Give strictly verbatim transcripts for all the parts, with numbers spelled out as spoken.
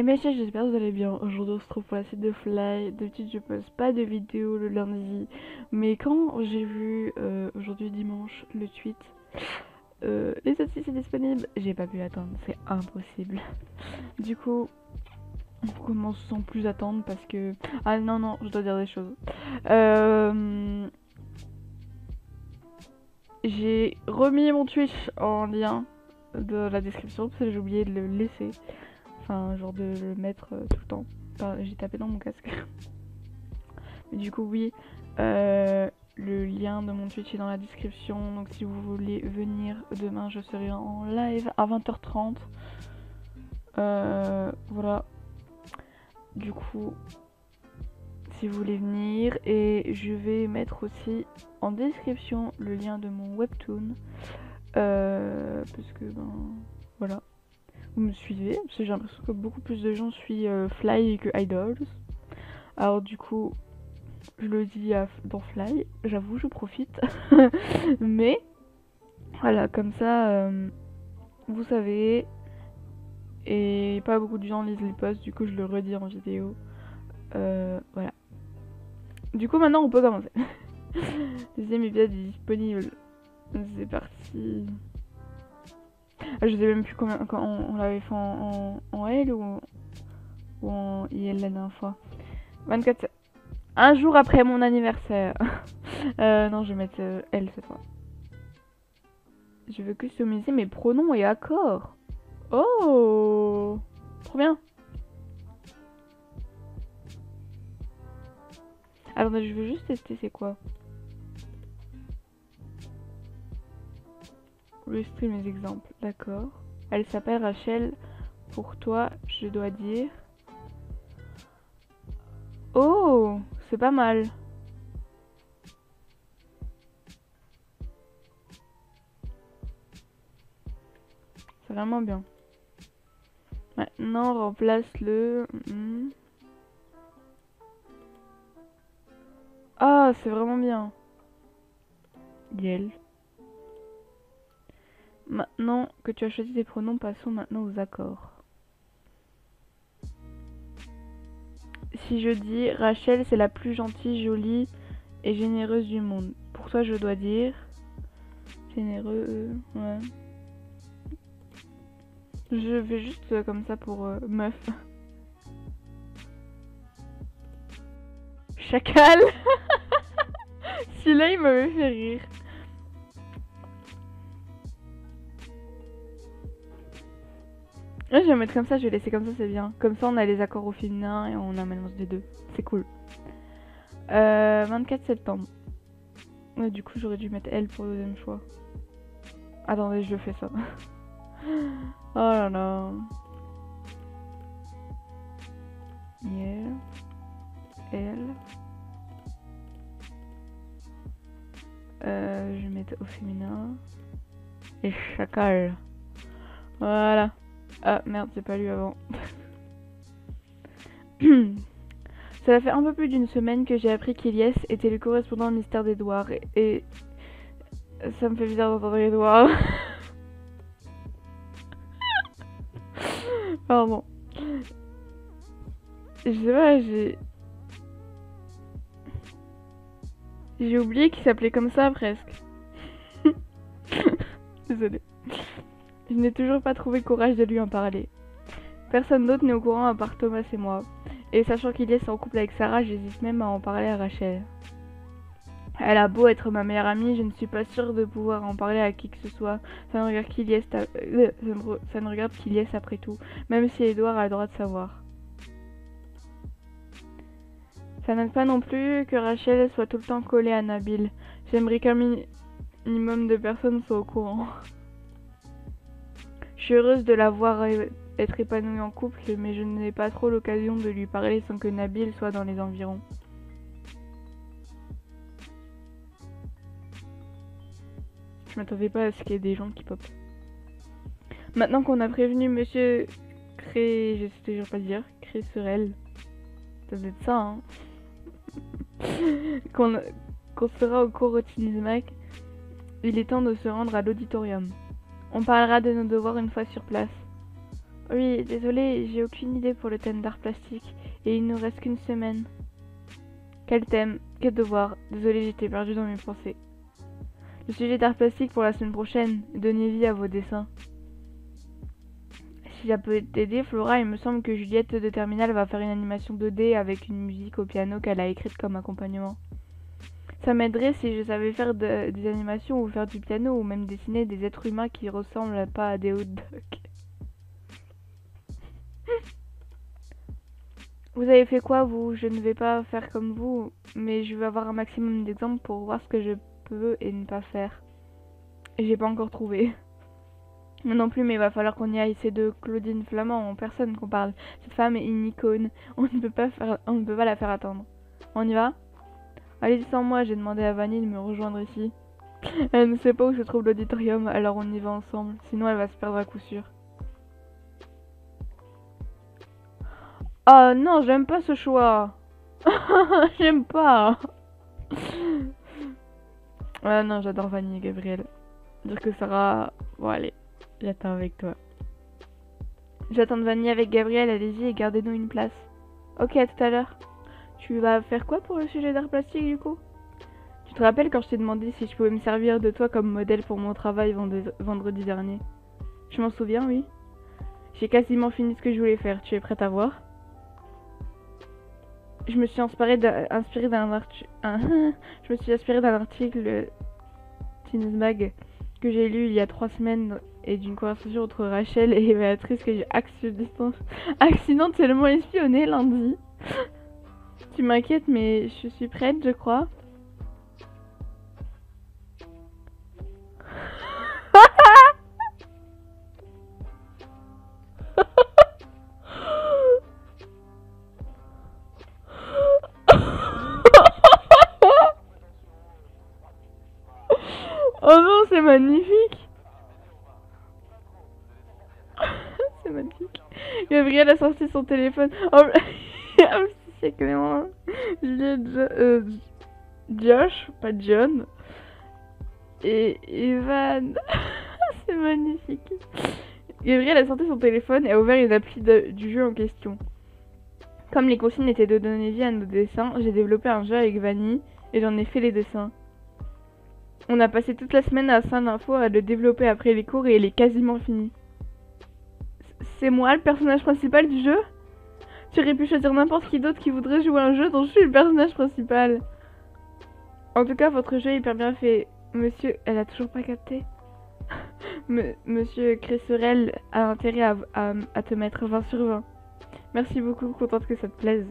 Mes chers, j'espère que vous allez bien. Aujourd'hui, on se retrouve pour la suite de Fly. D'habitude, je poste pas de vidéo le lundi. Mais quand j'ai vu euh, aujourd'hui dimanche le tweet, euh, les saucisses c'est disponible, j'ai pas pu attendre. C'est impossible. Du coup, on commence sans plus attendre parce que. Ah non, non, je dois dire des choses. Euh... J'ai remis mon Twitch en lien de la description parce que j'ai oublié de le laisser. Enfin, genre de le mettre euh, tout le temps. Enfin, j'ai tapé dans mon casque. Mais du coup, oui, euh, le lien de mon Twitch est dans la description. Donc, si vous voulez venir demain, je serai en live à vingt heures trente. Euh, voilà. Du coup, si vous voulez venir. Et je vais mettre aussi en description le lien de mon webtoon. Euh, parce que, ben, voilà. Vous me suivez, parce que j'ai l'impression que beaucoup plus de gens suivent euh, Fly que Idols. Alors du coup, je le dis à, dans Fly, j'avoue, je profite. Mais, voilà, comme ça, euh, vous savez. Et pas beaucoup de gens lisent les posts, du coup je le redis en vidéo. Euh, voilà. Du coup maintenant on peut commencer. Deuxième épisode est disponible. C'est parti. Ah, je sais même plus combien quand on, on l'avait fait en, en, en L ou, ou en I L la dernière fois. vingt-quatre. Un jour après mon anniversaire. euh, non, je vais mettre euh, L cette fois. Je veux customiser mes pronoms et accords. Oh, trop bien. Alors, je veux juste tester c'est quoi. Illustrer mes exemples, d'accord. Elle s'appelle Rachel. Pour toi, je dois dire. Oh, c'est pas mal. C'est vraiment bien. Maintenant, on remplace le. Mm. Ah, c'est vraiment bien. Yel. Maintenant que tu as choisi tes pronoms, passons maintenant aux accords. Si je dis Rachel, c'est la plus gentille, jolie et généreuse du monde. Pour toi, je dois dire généreux. Euh, ouais. Je vais juste euh, comme ça pour euh, meuf. Chacal. Celui-là, il m'avait fait rire. Ouais, je vais mettre comme ça, je vais laisser comme ça, c'est bien. Comme ça, on a les accords au féminin et on a un mélange des deux. C'est cool. Euh, vingt-quatre septembre. Ouais, du coup, j'aurais dû mettre elle pour le deuxième choix. Attendez, je le fais ça. Oh là là. Yeah. Elle. Euh, je vais mettre au féminin. Et chacal. Voilà. Ah merde, j'ai pas lu avant. Ça fait un peu plus d'une semaine que j'ai appris qu'Elias était le correspondant mystère d'Edouard. Et, et ça me fait bizarre d'entendre Edouard. Pardon. Je sais pas, j'ai... J'ai oublié qu'il s'appelait comme ça presque. Désolée. Je n'ai toujours pas trouvé le courage de lui en parler. Personne d'autre n'est au courant à part Thomas et moi. Et sachant qu'il est en couple avec Sarah, j'hésite même à en parler à Rachel. Elle a beau être ma meilleure amie, je ne suis pas sûre de pouvoir en parler à qui que ce soit. Ça ne regarde qu'Iliès, euh, ça ne regarde qu'Iliès après tout, même si Edouard a le droit de savoir. Ça n'aide pas non plus que Rachel soit tout le temps collée à Nabil. J'aimerais qu'un minimum de personnes soient au courant. Je suis heureuse de la voir être épanouie en couple, mais je n'ai pas trop l'occasion de lui parler sans que Nabil soit dans les environs. Je m'attendais pas à ce qu'il y ait des gens qui pop. Maintenant qu'on a prévenu Monsieur Cré... je sais toujours pas dire, Crécerel. Ça doit être ça, hein. Qu'on qu'on sera au cours au Tinismac, il est temps de se rendre à l'auditorium. On parlera de nos devoirs une fois sur place. Oui, désolé, j'ai aucune idée pour le thème d'art plastique. Et il nous reste qu'une semaine. Quel thème? Quel devoir? Désolé, j'étais perdue dans mes pensées. Le sujet d'art plastique pour la semaine prochaine. Donnez vie à vos dessins. Si ça peut t'aider, Flora, il me semble que Juliette de Terminal va faire une animation deux D avec une musique au piano qu'elle a écrite comme accompagnement. Ça m'aiderait si je savais faire de, des animations ou faire du piano ou même dessiner des êtres humains qui ressemblent pas à des hot dogs. Vous avez fait quoi, vous? Je ne vais pas faire comme vous, mais je vais avoir un maximum d'exemples pour voir ce que je peux et ne pas faire. Et j'ai pas encore trouvé. Moi non plus, mais il va falloir qu'on y aille. C'est de Claudine Flamand en personne qu'on parle. Cette femme est une icône. On ne peut pas faire, on ne peut pas la faire attendre. On y va? Allez, sans moi, j'ai demandé à Vanille de me rejoindre ici. Elle ne sait pas où se trouve l'auditorium, alors on y va ensemble. Sinon, elle va se perdre à coup sûr. Oh non, j'aime pas ce choix. J'aime pas. Ah non, j'adore Vanille et Gabriel. Dire que Sarah... Bon, allez, j'attends avec toi. J'attends de Vanille avec Gabriel, allez-y et gardez-nous une place. Ok, à tout à l'heure. Tu vas faire quoi pour le sujet d'art plastique du coup? Tu te rappelles quand je t'ai demandé si je pouvais me servir de toi comme modèle pour mon travail vendredi dernier? Je m'en souviens, oui. J'ai quasiment fini ce que je voulais faire. Tu es prête à voir? Je me suis inspirée d'un article... je me suis inspirée d'un article Teen's Mag que j'ai lu il y a trois semaines et d'une conversation entre Rachel et Béatrice que j'ai accidentellement espionnée lundi. Tu m'inquiètes, mais je suis prête, je crois. Oh non, c'est magnifique. C'est magnifique. Gabriel a sorti son téléphone. Oh, c'est clairement euh, Josh, pas John. Et Evan. C'est magnifique. Gabriel a sorti son téléphone et a ouvert une appli de, du jeu en question. Comme les consignes étaient de donner vie à nos dessins, j'ai développé un jeu avec Vanille et j'en ai fait les dessins. On a passé toute la semaine à Saint-Info à le développer après les cours et il est quasiment fini. C'est moi le personnage principal du jeu? Tu aurais pu choisir n'importe qui d'autre qui voudrait jouer à un jeu dont je suis le personnage principal. En tout cas, votre jeu est hyper bien fait. Monsieur... Elle a toujours pas capté. Monsieur Cresserel a intérêt à, à, à te mettre vingt sur vingt. Merci beaucoup, contente que ça te plaise.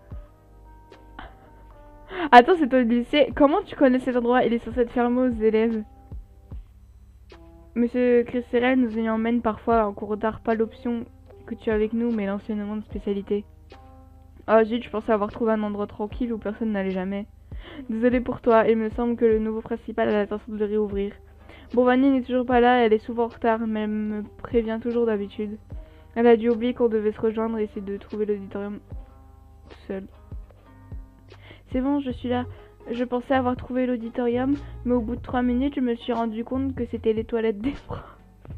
Attends, c'est ton lycée. Comment tu connais cet endroit? Il est censé être fermé aux élèves. Monsieur Cresserel nous y emmène parfois en cours d'art, pas l'option que tu as avec nous, mais l'enseignement de spécialité. Oh zut, je pensais avoir trouvé un endroit tranquille où personne n'allait jamais. Désolée pour toi, il me semble que le nouveau principal a l'intention de le réouvrir. Bon, Vanille n'est toujours pas là, elle est souvent en retard, mais elle me prévient toujours d'habitude. Elle a dû oublier qu'on devait se rejoindre et essayer de trouver l'auditorium tout seul. C'est bon, je suis là. Je pensais avoir trouvé l'auditorium, mais au bout de trois minutes, je me suis rendu compte que c'était les toilettes des profs.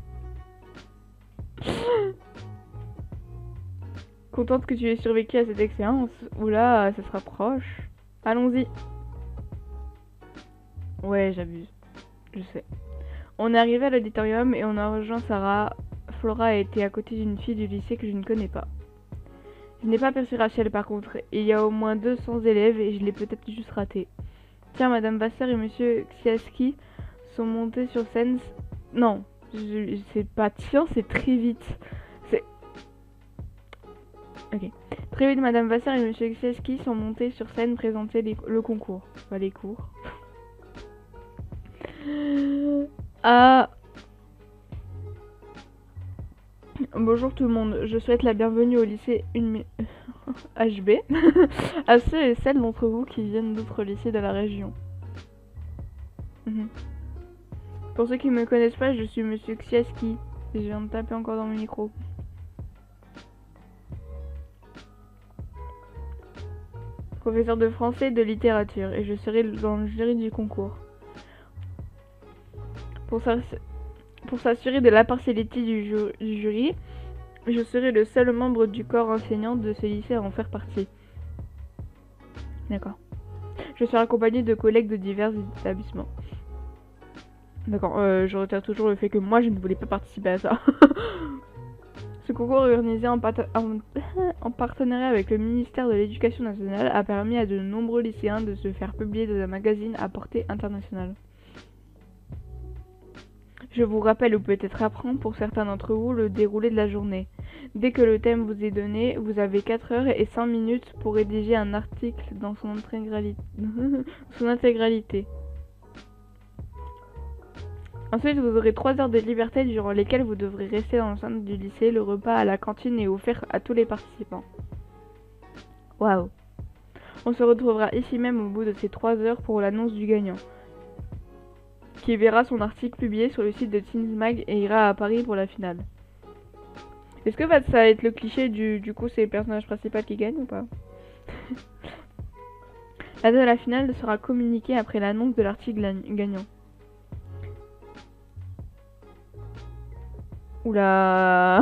Contente que tu aies survécu à cette expérience. Oula, ça se rapproche. Allons-y. Ouais, j'abuse. Je sais. On est arrivé à l'auditorium et on a rejoint Sarah. Flora était à côté d'une fille du lycée que je ne connais pas. Je n'ai pas aperçu Rachel par contre. Il y a au moins deux cents élèves et je l'ai peut-être juste raté. Tiens, Madame Vassar et Monsieur Ksiaski sont montés sur scène. Non, c'est pas tiens, c'est très vite. C'est... Ok. Très vite, Madame Vassar et Monsieur Ksiaski sont montés sur scène présenter les... le concours. Pas les cours. Ah... Bonjour tout le monde, je souhaite la bienvenue au lycée une... H B à ceux et celles d'entre vous qui viennent d'autres lycées de la région. Mmh. Pour ceux qui ne me connaissent pas, je suis Monsieur Ksiaski et je viens de taper encore dans mon micro. Professeur de français et de littérature et je serai dans le jury du concours. Pour s'assurer de l'impartialité du, ju du jury, Je serai le seul membre du corps enseignant de ce lycée à en faire partie. D'accord. Je serai accompagné de collègues de divers établissements. D'accord, euh, je retire toujours le fait que moi je ne voulais pas participer à ça. Ce concours organisé en, en... en partenariat avec le ministère de l'Éducation nationale a permis à de nombreux lycéens de se faire publier dans un magazine à portée internationale. Je vous rappelle ou peut-être apprendre pour certains d'entre vous le déroulé de la journée. Dès que le thème vous est donné, vous avez quatre heures et cinq minutes pour rédiger un article dans son intégralité. son intégralité. Ensuite, vous aurez trois heures de liberté durant lesquelles vous devrez rester dans l'enceinte du lycée. Le repas à la cantine est offert à tous les participants. Waouh! On se retrouvera ici même au bout de ces trois heures pour l'annonce du gagnant, qui verra son article publié sur le site de Teens Mag et ira à Paris pour la finale. Est-ce que ça va être le cliché du, du coup c'est le personnage principal qui gagne ou pas? La date de la finale sera communiquée après l'annonce de l'article gagnant. Oula.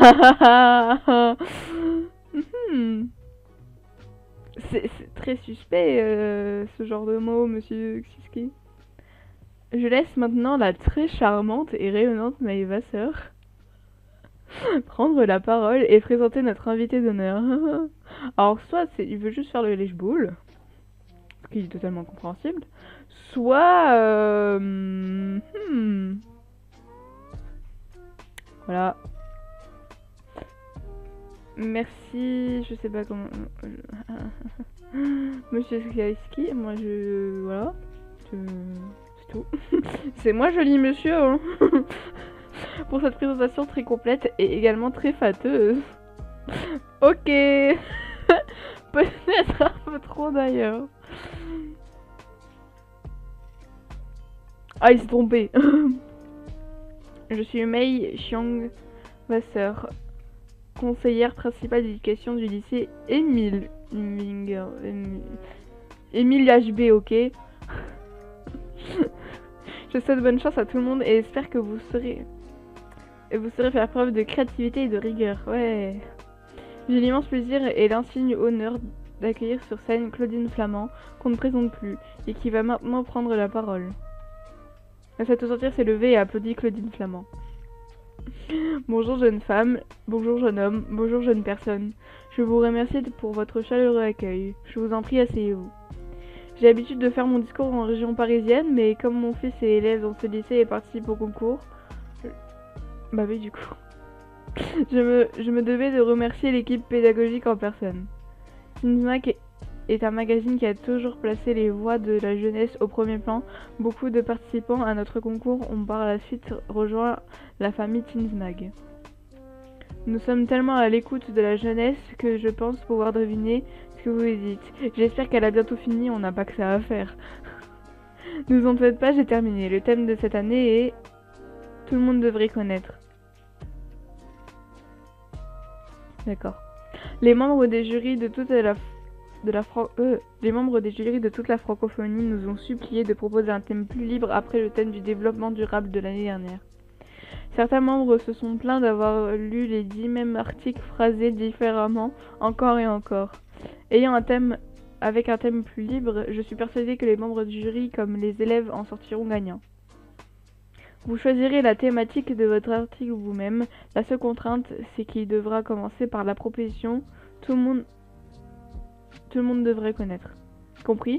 hmm. C'est très suspect euh, ce genre de mot, monsieur Xiski. Je laisse maintenant la très charmante et rayonnante Maëva Sœur prendre la parole et présenter notre invité d'honneur. Alors soit il veut juste faire le lèche-boule, ce qui est totalement compréhensible, soit... Euh, hmm, voilà. Merci, je sais pas comment... Monsieur Skiaski, moi je... Voilà. Je... C'est tout. C'est moi joli monsieur, hein. Pour cette présentation très complète et également très fâteuse. Ok. Peut-être un peu trop d'ailleurs. Ah, il s'est trompé. Je suis Mei Xiong Vasseur, conseillère principale d'éducation du lycée Émile Minger. Émile H B, ok. Je souhaite bonne chance à tout le monde et espère que vous serez... Et vous saurez faire preuve de créativité et de rigueur. Ouais. J'ai l'immense plaisir et l'insigne honneur d'accueillir sur scène Claudine Flamand, qu'on ne présente plus, et qui va maintenant prendre la parole. La salle tout entière s'est levée et applaudit Claudine Flamand. Bonjour jeune femme, bonjour jeune homme, bonjour jeune personne. Je vous remercie pour votre chaleureux accueil. Je vous en prie, asseyez-vous. J'ai l'habitude de faire mon discours en région parisienne, mais comme mon fils est élève dans ce lycée et participe au concours... Bah oui, du coup. je, me, je me devais de remercier l'équipe pédagogique en personne. Teens Mag est un magazine qui a toujours placé les voix de la jeunesse au premier plan. Beaucoup de participants à notre concours ont par la suite rejoint la famille Teens Mag. Nous sommes tellement à l'écoute de la jeunesse que je pense pouvoir deviner ce que vous dites. J'espère qu'elle a bientôt fini, on n'a pas que ça à faire. Ne vous en faites pas, j'ai terminé. Le thème de cette année est... Tout le monde devrait connaître. D'accord. Les membres des jurys de toute la... De la Fran... euh, les membres des jurys de toute la francophonie nous ont supplié de proposer un thème plus libre après le thème du développement durable de l'année dernière. Certains membres se sont plaints d'avoir lu les dix mêmes articles phrasés différemment, encore et encore. Ayant un thème avec un thème plus libre, je suis persuadée que les membres du jury, comme les élèves, en sortiront gagnants. Vous choisirez la thématique de votre article vous-même. La seule contrainte, c'est qu'il devra commencer par la proposition « Tout le monde, tout le monde devrait connaître ». Compris?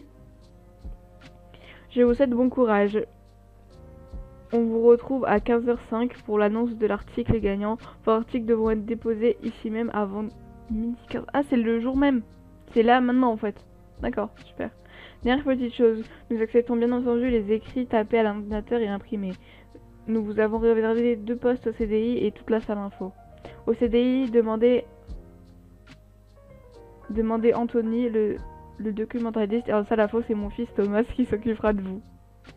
Je vous souhaite bon courage. On vous retrouve à quinze heures cinq pour l'annonce de l'article gagnant. Vos articles devront être déposés ici même avant midi quinze. Ah, c'est le jour même. C'est là, maintenant, en fait. D'accord, super. Dernière petite chose. Nous acceptons bien entendu les écrits tapés à l'ordinateur et imprimés. Nous vous avons réservé deux postes au C D I et toute la salle info. Au C D I, demandez, demandez Anthony, le, le documentaliste. Et en salle info, c'est mon fils Thomas qui s'occupera de vous.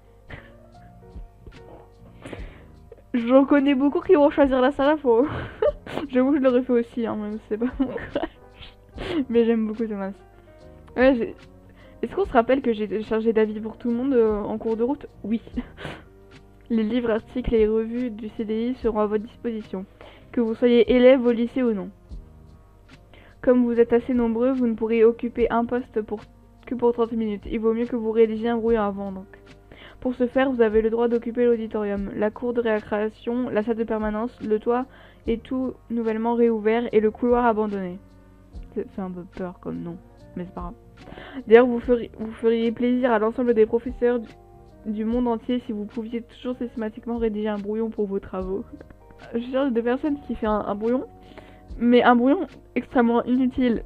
J'en connais beaucoup qui vont choisir la salle info. J'avoue, je l'aurais fait aussi, hein, même si c'est pas mon courage. Mais j'aime beaucoup Thomas. Ouais, est-ce qu'on se rappelle que j'ai chargé d'avis pour tout le monde euh, en cours de route? Oui. Les livres, articles et revues du C D I seront à votre disposition. que vous soyez élève au lycée ou non. Comme vous êtes assez nombreux, vous ne pourrez occuper un poste pour, que pour trente minutes. Il vaut mieux que vous rédigiez un brouillon avant donc. Pour ce faire, vous avez le droit d'occuper l'auditorium, la cour de récréation, la salle de permanence, le toit est tout nouvellement réouvert et le couloir abandonné. Ça fait un peu peur comme nom, mais c'est pas grave. D'ailleurs, vous feriez, vous feriez plaisir à l'ensemble des professeurs du, du monde entier si vous pouviez toujours systématiquement rédiger un brouillon pour vos travaux. Je cherche de personnes qui font un, un brouillon, mais un brouillon extrêmement inutile.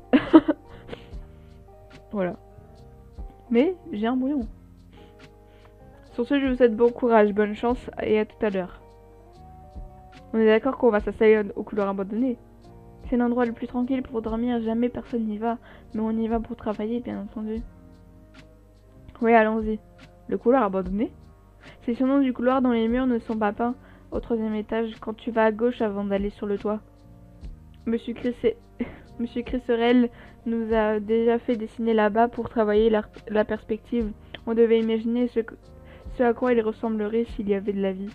Voilà. Mais j'ai un brouillon. Sur ce, je vous souhaite bon courage, bonne chance et à tout à l'heure. On est d'accord qu'on va s'installer au couloir abandonné. C'est l'endroit le plus tranquille pour dormir, jamais personne n'y va. Mais on y va pour travailler, bien entendu. Oui, allons-y. Le couloir abandonné? C'est le nom du couloir dont les murs ne sont pas peints au troisième étage quand tu vas à gauche avant d'aller sur le toit. Monsieur Chris et... Monsieur Crisserel nous a déjà fait dessiner là-bas pour travailler la, la perspective. On devait imaginer ce, que... ce à quoi il ressemblerait s'il y avait de la vie.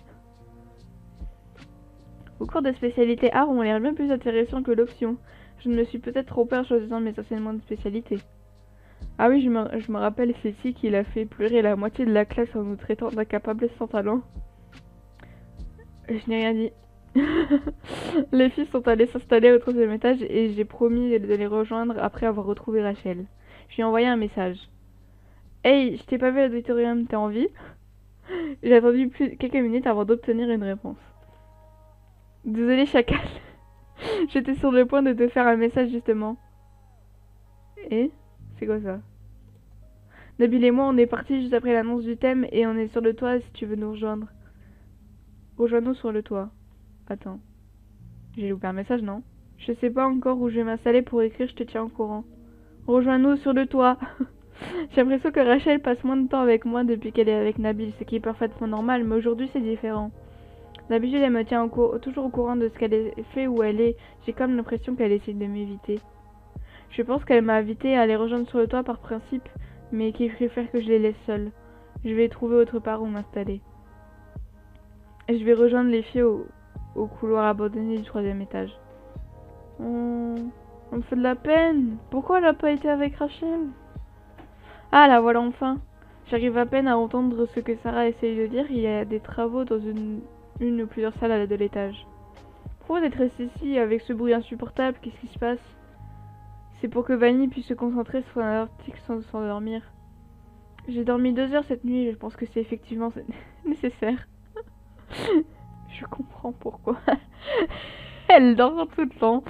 Vos cours de spécialité art ont l'air bien plus intéressants que l'option. Je ne me suis peut-être trompée en choisissant mes enseignements de spécialité. Ah oui, je me, je me rappelle, c'est ici qu'il a fait pleurer la moitié de la classe en nous traitant d'incapables sans talent. Je n'ai rien dit. Les filles sont allées s'installer au troisième étage et j'ai promis de les rejoindre après avoir retrouvé Rachel. Je lui ai envoyé un message. Hey, je t'ai pas vu à l'auditorium, t'as envie? J'ai attendu plus quelques minutes avant d'obtenir une réponse. Désolée, chacal. J'étais sur le point de te faire un message justement. Et? C'est quoi ça? Nabil et moi, on est partis juste après l'annonce du thème et on est sur le toit si tu veux nous rejoindre. Rejoins-nous sur le toit. Attends. J'ai loupé un message, non? Je sais pas encore où je vais m'installer pour écrire, je te tiens au courant. Rejoins-nous sur le toit. J'ai l'impression que Rachel passe moins de temps avec moi depuis qu'elle est avec Nabil, ce qui est parfaitement normal, mais aujourd'hui c'est différent. D'habitude, elle me tient au toujours au courant de ce qu'elle fait où elle est. J'ai comme l'impression qu'elle essaie de m'éviter. Je pense qu'elle m'a invité à les rejoindre sur le toit par principe, mais qu'il préfère que je les laisse seules. Je vais trouver autre part où m'installer. Et je vais rejoindre les filles au, au couloir abandonné du troisième étage. On... On me fait de la peine. Pourquoi elle n'a pas été avec Rachel? Ah, la voilà enfin. J'arrive à peine à entendre ce que Sarah essaye de dire. Il y a des travaux dans une... une ou plusieurs salles de l'étage. Pourquoi d'être resté ici avec ce bruit insupportable? Qu'est-ce qui se passe? C'est pour que Vanny puisse se concentrer sur un article sans s'endormir. J'ai dormi deux heures cette nuit, je pense que c'est effectivement nécessaire. Je comprends pourquoi. Elle dort tout le temps.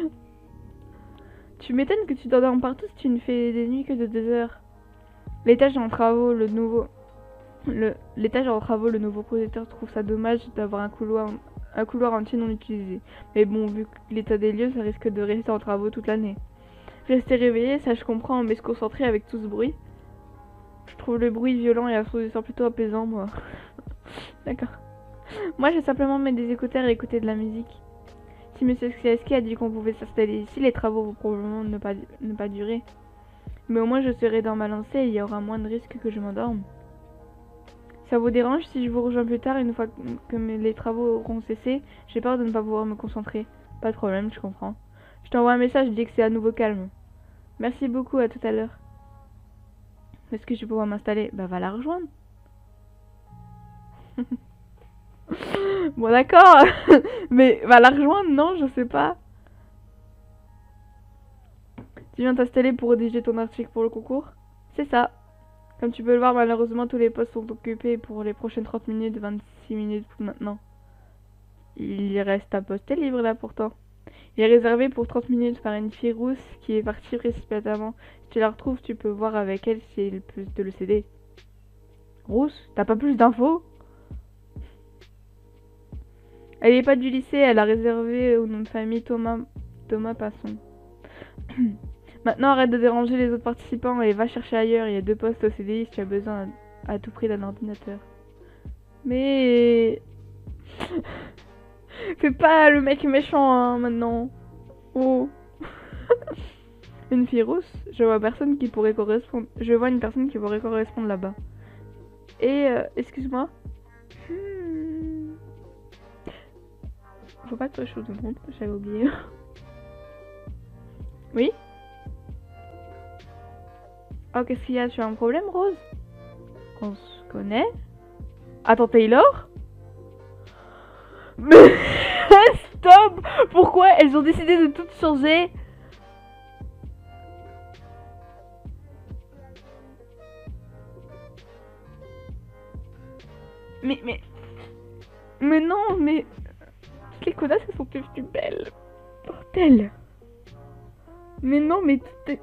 Tu m'étonnes que tu t'endormes partout si tu ne fais des nuits que de deux heures. L'étage en travaux, le nouveau... Le... L'étage en travaux, le nouveau projecteur trouve ça dommage d'avoir un couloir... un couloir entier non utilisé. Mais bon, vu l'état des lieux, ça risque de rester en travaux toute l'année. Rester réveillé, ça je comprends, mais se concentrer avec tout ce bruit. Je trouve le bruit violent et assourdissant plutôt apaisant, moi. D'accord. Moi, j'ai simplement mis des écouteurs et écouter de la musique. Si Monsieur Skiaski a dit qu'on pouvait s'installer ici, les travaux vont probablement ne pas, ne pas durer. Mais au moins, je serai dans ma lancée et il y aura moins de risques que je m'endorme. Ça vous dérange si je vous rejoins plus tard, une fois que les travaux auront cessé? J'ai peur de ne pas pouvoir me concentrer. Pas de problème, je comprends. Je t'envoie un message, je dis que c'est à nouveau calme. Merci beaucoup, à tout à l'heure. Est-ce que je vais pouvoir m'installer? Bah, va la rejoindre. Bon, d'accord. Mais va la rejoindre, non? Je sais pas. Tu viens t'installer pour rédiger ton article pour le concours? C'est ça. Comme tu peux le voir, malheureusement, tous les postes sont occupés pour les prochaines trente minutes, vingt-six minutes maintenant. Il y reste un poste libre là pourtant. Il est réservé pour trente minutes par une fille rousse qui est partie précipitamment. Si tu la retrouves, tu peux voir avec elle si elle peut te le céder. Rousse, t'as pas plus d'infos? Elle est pas du lycée, elle a réservé au nom de famille Thomas, Thomas Passon. Maintenant, arrête de déranger les autres participants et va chercher ailleurs. Il y a deux postes au C D I si tu as besoin à, à tout prix d'un ordinateur. Mais... Fais pas le mec méchant, hein, maintenant. Oh. Une fille rousse, je vois personne qui pourrait correspondre. Je vois une personne qui pourrait correspondre là-bas. Et, euh, excuse-moi. Hmm. faut pas toucher tout le monde, j'avais oublié. Oui? Oh, qu'est-ce qu'il y a? Tu as un problème, Rose? On se connaît? Attends, Taylor? Mais stop! Pourquoi elles ont décidé de tout changer? Mais, mais... Mais non, mais... Toutes les connasses, elles sont devenues belles. Bordel. Mais non, mais tout est...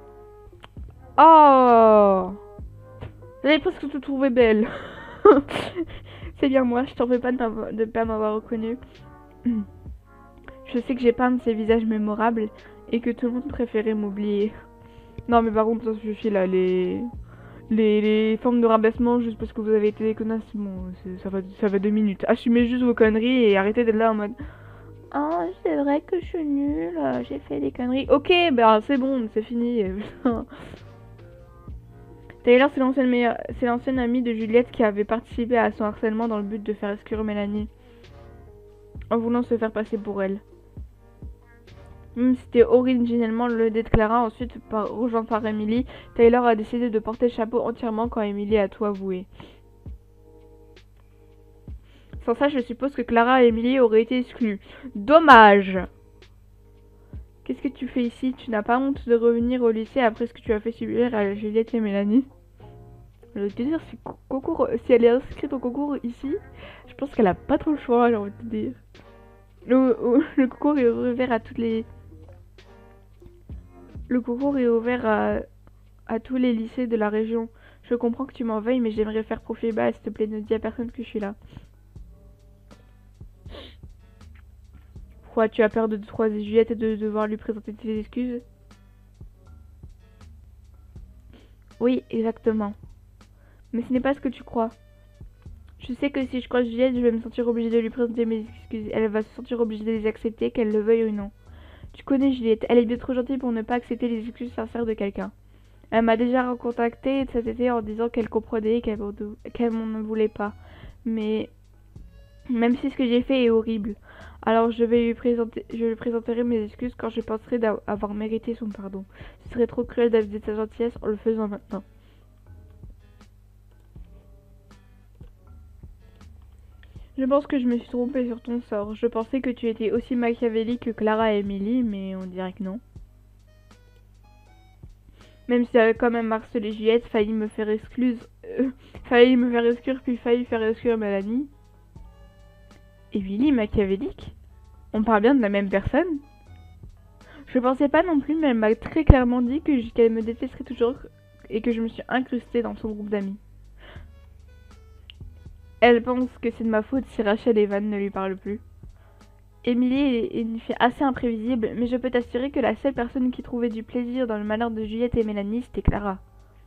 Oh! J'avais presque tout trouvé belle. C'est bien moi, je t'en veux pas de ne pas m'avoir reconnu. Je sais que j'ai peint de ces visages mémorables et que tout le monde préférait m'oublier. Non mais par contre ça suffit là, les... Les, les formes de rabaissement juste parce que vous avez été des connasses, bon, ça va, ça va deux minutes. Assumez juste vos conneries et arrêtez d'être là en mode... Oh, c'est vrai que je suis nulle, j'ai fait des conneries. Ok, bah c'est bon, c'est fini. Taylor, c'est l'ancienne meilleure... c'est l'ancienne amie de Juliette qui avait participé à son harcèlement dans le but de faire exclure Mélanie. En voulant se faire passer pour elle. Même si c'était originellement le dé de Clara, ensuite par, rejoint par Emily, Taylor a décidé de porter le chapeau entièrement quand Emily a tout avoué. Sans ça, je suppose que Clara et Emily auraient été exclues. Dommage! Qu'est-ce que tu fais ici? Tu n'as pas honte de revenir au lycée après ce que tu as fait subir à Juliette et Mélanie? Je veux te dire, si, concours, si elle est inscrite au concours ici, je pense qu'elle a pas trop le choix, j'ai envie de te dire. Le, le concours est ouvert à toutes les... Le concours est ouvert à, à tous les lycées de la région. Je comprends que tu m'en veuilles, mais j'aimerais faire profil bas. S'il te plaît, ne dis à personne que je suis là. Pourquoi tu as peur de croiser Juliette et de devoir lui présenter tes excuses? Oui, exactement. Mais ce n'est pas ce que tu crois. Je sais que si je croise Juliette, je vais me sentir obligée de lui présenter mes excuses. Elle va se sentir obligée de les accepter, qu'elle le veuille ou non. Tu connais Juliette, elle est bien trop gentille pour ne pas accepter les excuses sincères de quelqu'un. Elle m'a déjà recontacté cet été en disant qu'elle comprenait, qu'elle qu'elle ne voulait pas. Mais même si ce que j'ai fait est horrible, alors je vais lui présenter, je lui présenterai mes excuses quand je penserai avoir mérité son pardon. Ce serait trop cruel d'abuser de sa gentillesse en le faisant maintenant. Je pense que je me suis trompée sur ton sort. Je pensais que tu étais aussi machiavélique que Clara et Emily, mais on dirait que non. Même si elle a quand même harcelé Juliette, failli me faire excluse, euh, failli me faire exclure, puis failli faire exclure Mélanie. Emily machiavélique? On parle bien de la même personne? Je pensais pas non plus, mais elle m'a très clairement dit que qu'elle me détesterait toujours et que je me suis incrustée dans son groupe d'amis. Elle pense que c'est de ma faute si Rachel et Evan ne lui parlent plus. Emily est une fille assez imprévisible, mais je peux t'assurer que la seule personne qui trouvait du plaisir dans le malheur de Juliette et Mélanie, c'était Clara.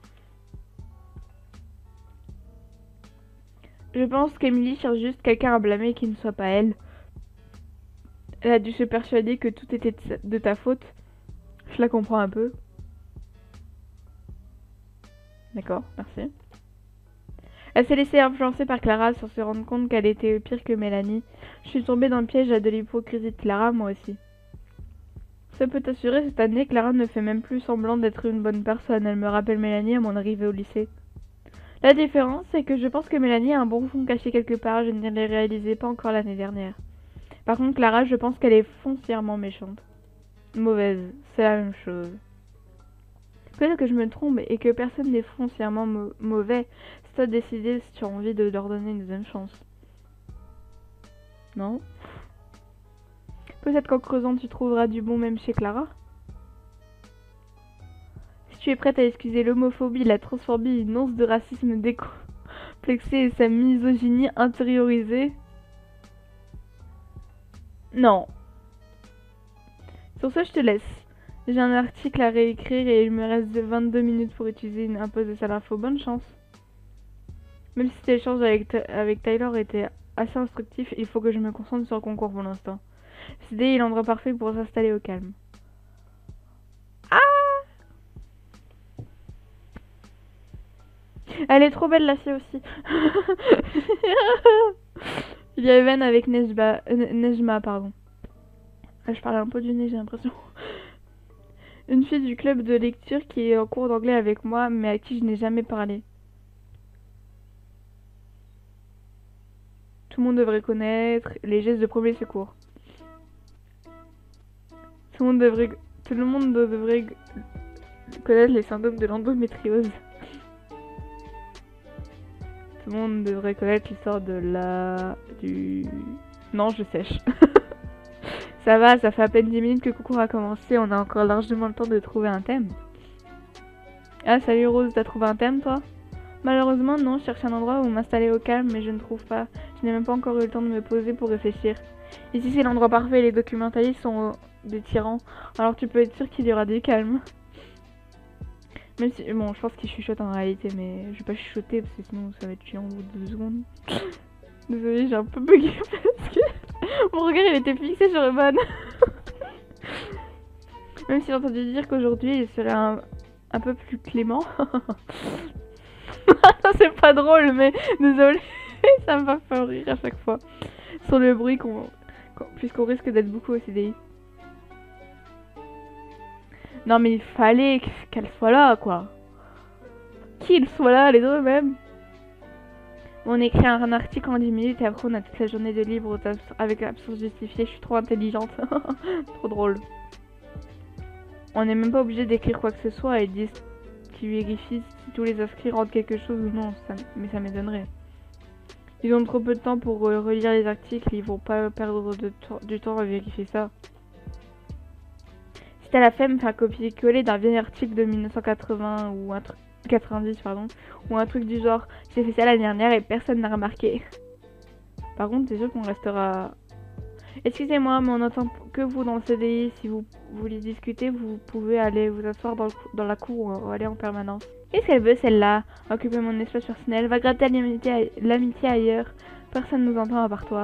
Je pense qu'Emily cherche juste quelqu'un à blâmer qui ne soit pas elle. Elle a dû se persuader que tout était de ta faute. Je la comprends un peu. D'accord, merci. Elle s'est laissée influencer par Clara sans se rendre compte qu'elle était pire que Mélanie. Je suis tombée dans le piège de l'hypocrisie de Clara, moi aussi. Ça peut t'assurer, cette année, Clara ne fait même plus semblant d'être une bonne personne. Elle me rappelle Mélanie à mon arrivée au lycée. La différence, c'est que je pense que Mélanie a un bon fond caché quelque part. Je ne l'ai réalisé pas encore l'année dernière. Par contre, Clara, je pense qu'elle est foncièrement méchante. Mauvaise, c'est la même chose. Peut-être que je me trompe et que personne n'est foncièrement mauvais. C'est toi de décider si tu as envie de leur donner une deuxième chance. Non? Peut-être qu'en creusant tu trouveras du bon même chez Clara. Si tu es prête à excuser l'homophobie, la transphobie, une once de racisme décomplexé et sa misogynie intériorisée. Non. Sur ce, je te laisse. J'ai un article à réécrire et il me reste vingt-deux minutes pour utiliser une impose de salle info. Bonne chance. Même si tes échanges avec, avec Tyler étaient assez instructifs, il faut que je me concentre sur le concours pour l'instant. C D est l'endroit parfait pour s'installer au calme. Ah! Elle est trop belle la fille aussi. Il y a Evan avec Nejma, euh, Nejma pardon. Ah, je parlais un peu du nez, j'ai l'impression. Une fille du club de lecture qui est en cours d'anglais avec moi, mais à qui je n'ai jamais parlé. Tout le monde devrait connaître les gestes de premier secours. Tout le monde devrait, tout le monde devrait connaître les symptômes de l'endométriose. Tout le monde devrait connaître l'histoire de la... du... Non, je sèche. Ça va, ça fait à peine dix minutes que Coucou a commencé, on a encore largement le temps de trouver un thème. Ah, salut Rose, t'as trouvé un thème toi? Malheureusement, non, je cherche un endroit où m'installer au calme, mais je ne trouve pas. Je n'ai même pas encore eu le temps de me poser pour réfléchir. Ici, c'est l'endroit parfait, les documentalistes sont des tyrans, alors tu peux être sûr qu'il y aura du calme. Même si, bon, je pense qu'il chuchote en réalité, mais je vais pas chuchoter parce que sinon ça va être chiant au bout de deux secondes. Désolée, j'ai un peu bugué parce que mon regard il était fixé sur Evan. Même si j'ai entendu dire qu'aujourd'hui il serait un, un peu plus clément. C'est pas drôle, mais désolé, ça me va faire rire à chaque fois. Sur le bruit qu'on, qu'on puisqu'on risque d'être beaucoup au C D I. Non mais il fallait qu'elle soit là, quoi. Qu'il soit là, les deux même. On écrit un article en dix minutes et après on a toute la journée de libre avec l'absence justifiée. Je suis trop intelligente. Trop drôle. On n'est même pas obligé d'écrire quoi que ce soit et disent qu'ils vérifient si tous les inscrits rendent quelque chose ou non. Ça, mais ça m'étonnerait. Ils ont trop peu de temps pour relire les articles. Ils vont pas perdre de du temps à vérifier ça. Si t'as la flemme, fais un copier-coller d'un vieil article de mille neuf cent quatre-vingts ou un truc quatre-vingt-dix pardon, ou un truc du genre. J'ai fait ça l'année dernière et personne n'a remarqué. Par contre, c'est sûr qu'on restera... Excusez-moi, mais on n'entend que vous dans le C D I. Si vous voulez discuter, vous pouvez aller vous asseoir dans, le, dans la cour ou aller en permanence. Qu'est-ce qu'elle veut, celle-là? Occuper mon espace personnel, va gratter l'amitié ailleurs. Personne nous entend à part toi.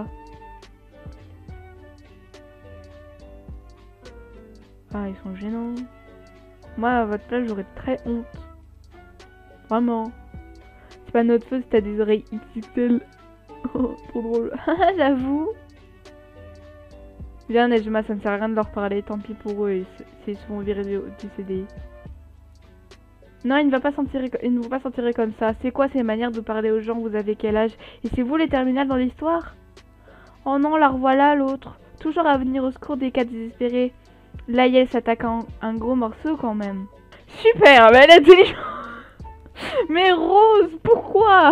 Ah, ils sont gênants. Moi, à votre place, j'aurais très honte. Vraiment. C'est pas notre faute si t'as des oreilles X X L. Oh, trop drôle. J'avoue. Viens, Nejma, ça ne sert à rien de leur parler. Tant pis pour eux, s'ils se font virer du, du C D I. Non, il ne va pas s'en tirer, il ne va pas s'en tirer comme ça. C'est quoi ces manières de parler aux gens? Vous avez quel âge? Et c'est vous les terminales dans l'histoire? Oh non, la revoilà, l'autre. Toujours à venir au secours des cas désespérés. Là, elle s'attaque à un, un gros morceau quand même. Super, mais elle est intelligente. Mais Rose, pourquoi?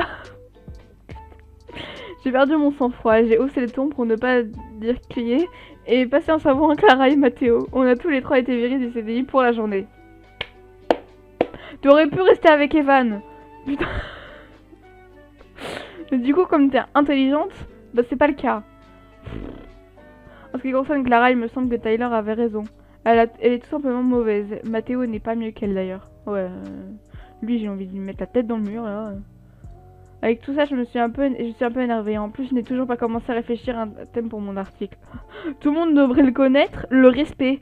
J'ai perdu mon sang-froid, j'ai haussé le ton pour ne pas dire crier et passé en savon à Clara et Mathéo. On a tous les trois été virés du C D I pour la journée. Tu aurais pu rester avec Evan. Putain. Mais du coup, comme t'es intelligente, bah c'est pas le cas. En ce qui concerne Clara, il me semble que Tyler avait raison. Elle, a, elle est tout simplement mauvaise. Mathéo n'est pas mieux qu'elle d'ailleurs. Ouais. Euh... Lui, j'ai envie de lui mettre la tête dans le mur, là. Avec tout ça, je me suis un peu, je suis un peu énervée. En plus, je n'ai toujours pas commencé à réfléchir à un thème pour mon article. Tout le monde devrait le connaître, le respect.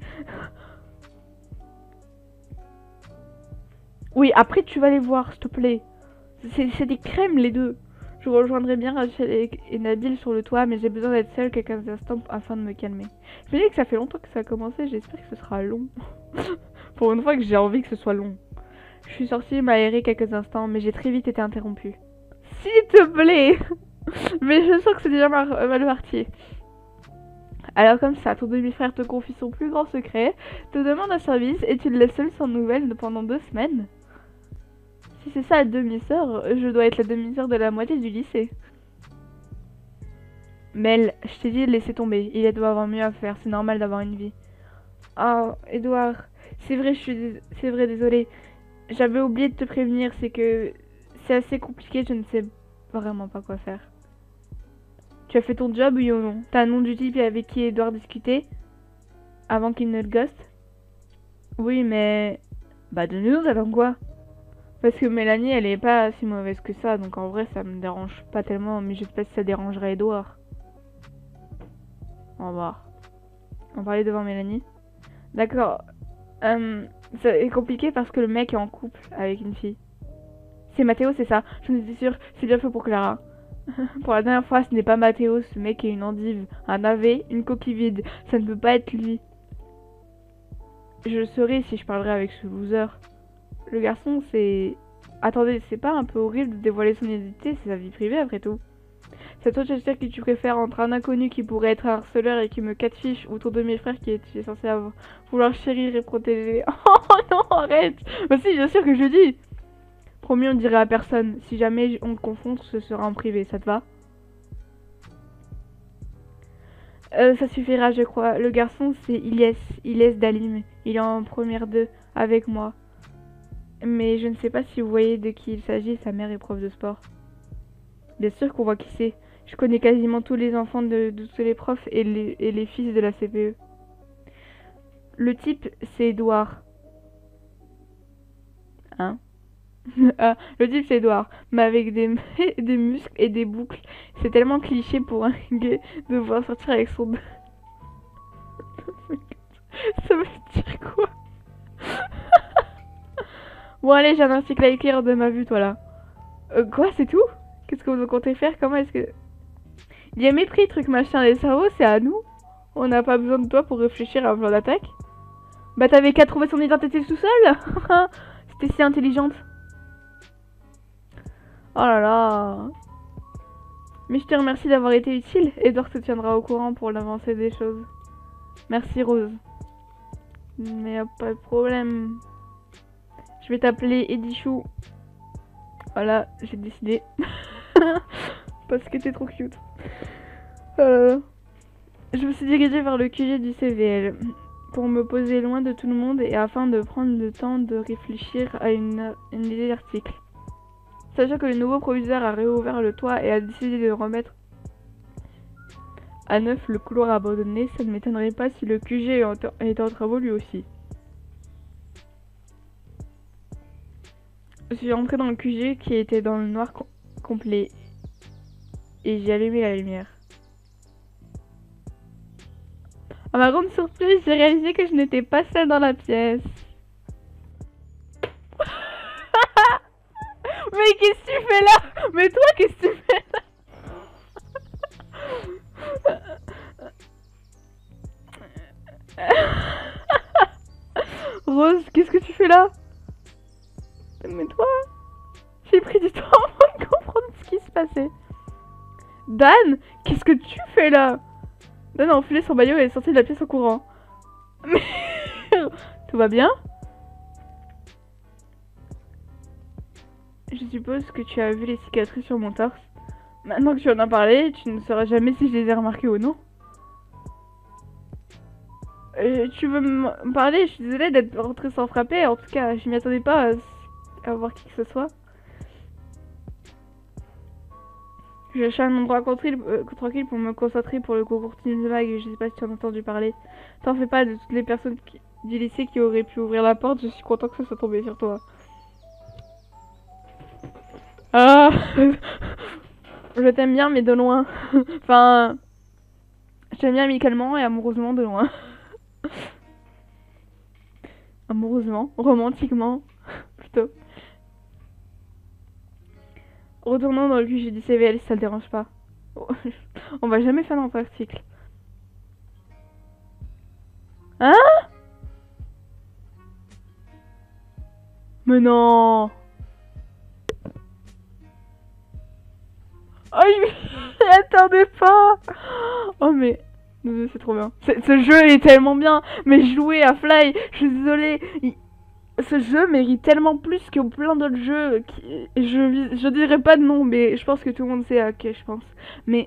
Oui, après, tu vas les voir, s'il te plaît. C'est des crèmes, les deux. Je rejoindrai bien Rachel et, et Nabil sur le toit, mais j'ai besoin d'être seule quelques instants afin de me calmer. Je me dis que ça fait longtemps que ça a commencé, j'espère que ce sera long. Pour une fois que j'ai envie que ce soit long. Je suis sortie m'aérer quelques instants, mais j'ai très vite été interrompue. S'il te plaît. Mais je sens que c'est déjà mal parti. Alors comme ça, ton demi-frère te confie son plus grand secret, te demande un service et tu le laisses seul sans nouvelles pendant deux semaines. Si c'est ça la demi-sœur, je dois être la demi-sœur de la moitié du lycée. Mel, je t'ai dit de laisser tomber, il doit avoir mieux à faire, c'est normal d'avoir une vie. Oh, Edouard, c'est vrai, je suis, c'est vrai, désolée. J'avais oublié de te prévenir, c'est que c'est assez compliqué, je ne sais vraiment pas quoi faire. Tu as fait ton job, oui ou non? T'as un nom du type avec qui Edouard discutait avant qu'il ne le ghoste? Oui, mais... Bah, donne-nous, t'attends quoi? Parce que Mélanie, elle est pas si mauvaise que ça, donc en vrai, ça me dérange pas tellement, mais je sais pas si ça dérangerait Edouard. On va voir. On va parler devant Mélanie. D'accord. Euh, c'est compliqué parce que le mec est en couple avec une fille. C'est Mathéo, c'est ça. J'en étais sûre. C'est bien fait pour Clara. Pour la dernière fois, ce n'est pas Mathéo, ce mec est une endive, un navet, une coquille vide. Ça ne peut pas être lui. Je le saurais si je parlerais avec ce loser. Le garçon, c'est... Attendez, c'est pas un peu horrible de dévoiler son identité, c'est sa vie privée après tout. C'est à toi de choisir qui tu préfères entre un inconnu qui pourrait être un harceleur et qui me catfish ou ton demi-frère qui est censé avoir... vouloir chérir et protéger. Oh non, arrête. Bah si, bien sûr que je le dis. Promis, on ne dirait à personne. Si jamais on te confond, ce sera en privé, ça te va? Euh, ça suffira, je crois. Le garçon, c'est Ilyes, Ilyes Dalim. Il est en première deux avec moi. Mais je ne sais pas si vous voyez de qui il s'agit. Sa mère est prof de sport. Bien sûr qu'on voit qui c'est. Je connais quasiment tous les enfants de, de tous les profs et les, et les fils de la C P E. Le type, c'est Edouard. Hein? Ah, le type, c'est Edouard. Mais avec des, des muscles et des boucles. C'est tellement cliché pour un gay de voir sortir avec son... Ça veut dire quoi? Bon allez, j'ai un article à écrire de ma vue, toi là. Euh, quoi, c'est tout? Qu'est-ce que vous comptez faire? Comment est-ce que... Il y a mépris, truc machin, les cerveaux, c'est à nous. On n'a pas besoin de toi pour réfléchir à un plan d'attaque. Bah t'avais qu'à trouver son identité tout seul. C'était si intelligente. Oh là là. Mais je te remercie d'avoir été utile. Edouard te tiendra au courant pour l'avancée des choses. Merci Rose. Mais y'a pas de problème. Je vais t'appeler Edichou. Voilà, j'ai décidé. Parce que t'es trop cute. Euh, je me suis dirigée vers le Q G du C V L pour me poser loin de tout le monde et afin de prendre le temps de réfléchir à une, une idée d'article. Sachant que le nouveau proviseur a réouvert le toit et a décidé de remettre à neuf le couloir abandonné, ça ne m'étonnerait pas si le Q G est en travaux lui aussi. Je suis entrée dans le Q G qui était dans le noir com complet et j'ai allumé la lumière. À ma grande surprise, j'ai réalisé que je n'étais pas seule dans la pièce. Mais qu'est-ce que tu fais là? Mais toi, qu'est-ce que tu fais là? Rose, qu'est-ce que tu fais là? Mais toi, j'ai pris du temps avant de comprendre ce qui se passait. Dan, qu'est-ce que tu fais là? Dan a enfilé son maillot et est sorti de la pièce en courant. Mais tout va bien? Je suppose que tu as vu les cicatrices sur mon torse. Maintenant que tu en as parlé, tu ne sauras jamais si je les ai remarquées ou non. Euh, tu veux me parler? Je suis désolée d'être rentrée sans frapper. En tout cas, je m'y attendais pas à, à voir qui que ce soit. Je cherche un endroit tranquille, euh, tranquille pour me concentrer pour le concours Team Mag. Je sais pas si tu en as entendu parler. T'en fais pas, de toutes les personnes qui, du lycée qui auraient pu ouvrir la porte, je suis content que ça soit tombé sur toi. Ah. Je t'aime bien, mais de loin. Enfin, je t'aime bien amicalement et amoureusement de loin. Amoureusement, romantiquement, plutôt. Retournons dans le Q G du C V L si ça te dérange pas. On va jamais faire notre article. Hein? Mais non! Oh, il attendait pas! Oh, mais. C'est trop bien. Ce jeu est tellement bien! Mais jouer à Fly, je suis désolée. Il... Ce jeu mérite tellement plus que plein d'autres jeux. Qui... Je... je dirais pas de nom, mais je pense que tout le monde sait à qui je pense. Mais.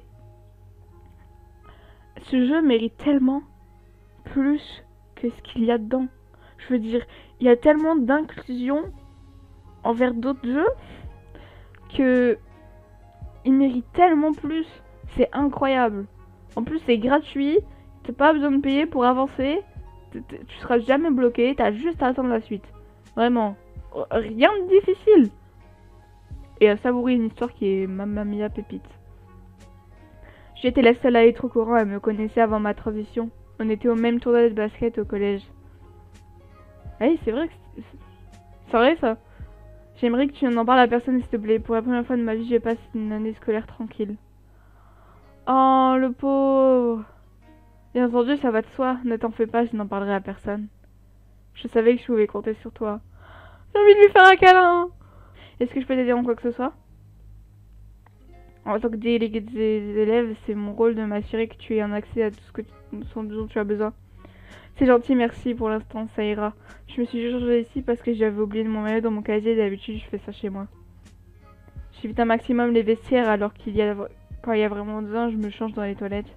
Ce jeu mérite tellement plus que ce qu'il y a dedans. Je veux dire, il y a tellement d'inclusion envers d'autres jeux que. Il mérite tellement plus. C'est incroyable. En plus, c'est gratuit. T'as pas besoin de payer pour avancer. Tu seras jamais bloqué. T'as juste à attendre la suite. Vraiment. Rien de difficile. Et à savourer une histoire qui est Mamma Mia pépite. J'étais la seule à être au courant. Elle me connaissait avant ma transition. On était au même tournoi de basket au collège. Oui, c'est vrai que c'est vrai ça. J'aimerais que tu n'en parles à personne, s'il te plaît. Pour la première fois de ma vie, je passe une année scolaire tranquille. Oh, le pauvre. Bien entendu, ça va de soi. Ne t'en fais pas, je n'en parlerai à personne. Je savais que je pouvais compter sur toi. J'ai envie de lui faire un câlin. Est-ce que je peux t'aider en quoi que ce soit? En tant que délégué des élèves, c'est mon rôle de m'assurer que tu aies un accès à tout ce, que tu, ce dont tu as besoin. C'est gentil, merci. Pour l'instant, ça ira. Je me suis changée ici parce que j'avais oublié de mon maillot dans mon casier. D'habitude, je fais ça chez moi. J'évite un maximum les vestiaires alors qu'il y a... Quand il y a vraiment besoin, je me change dans les toilettes.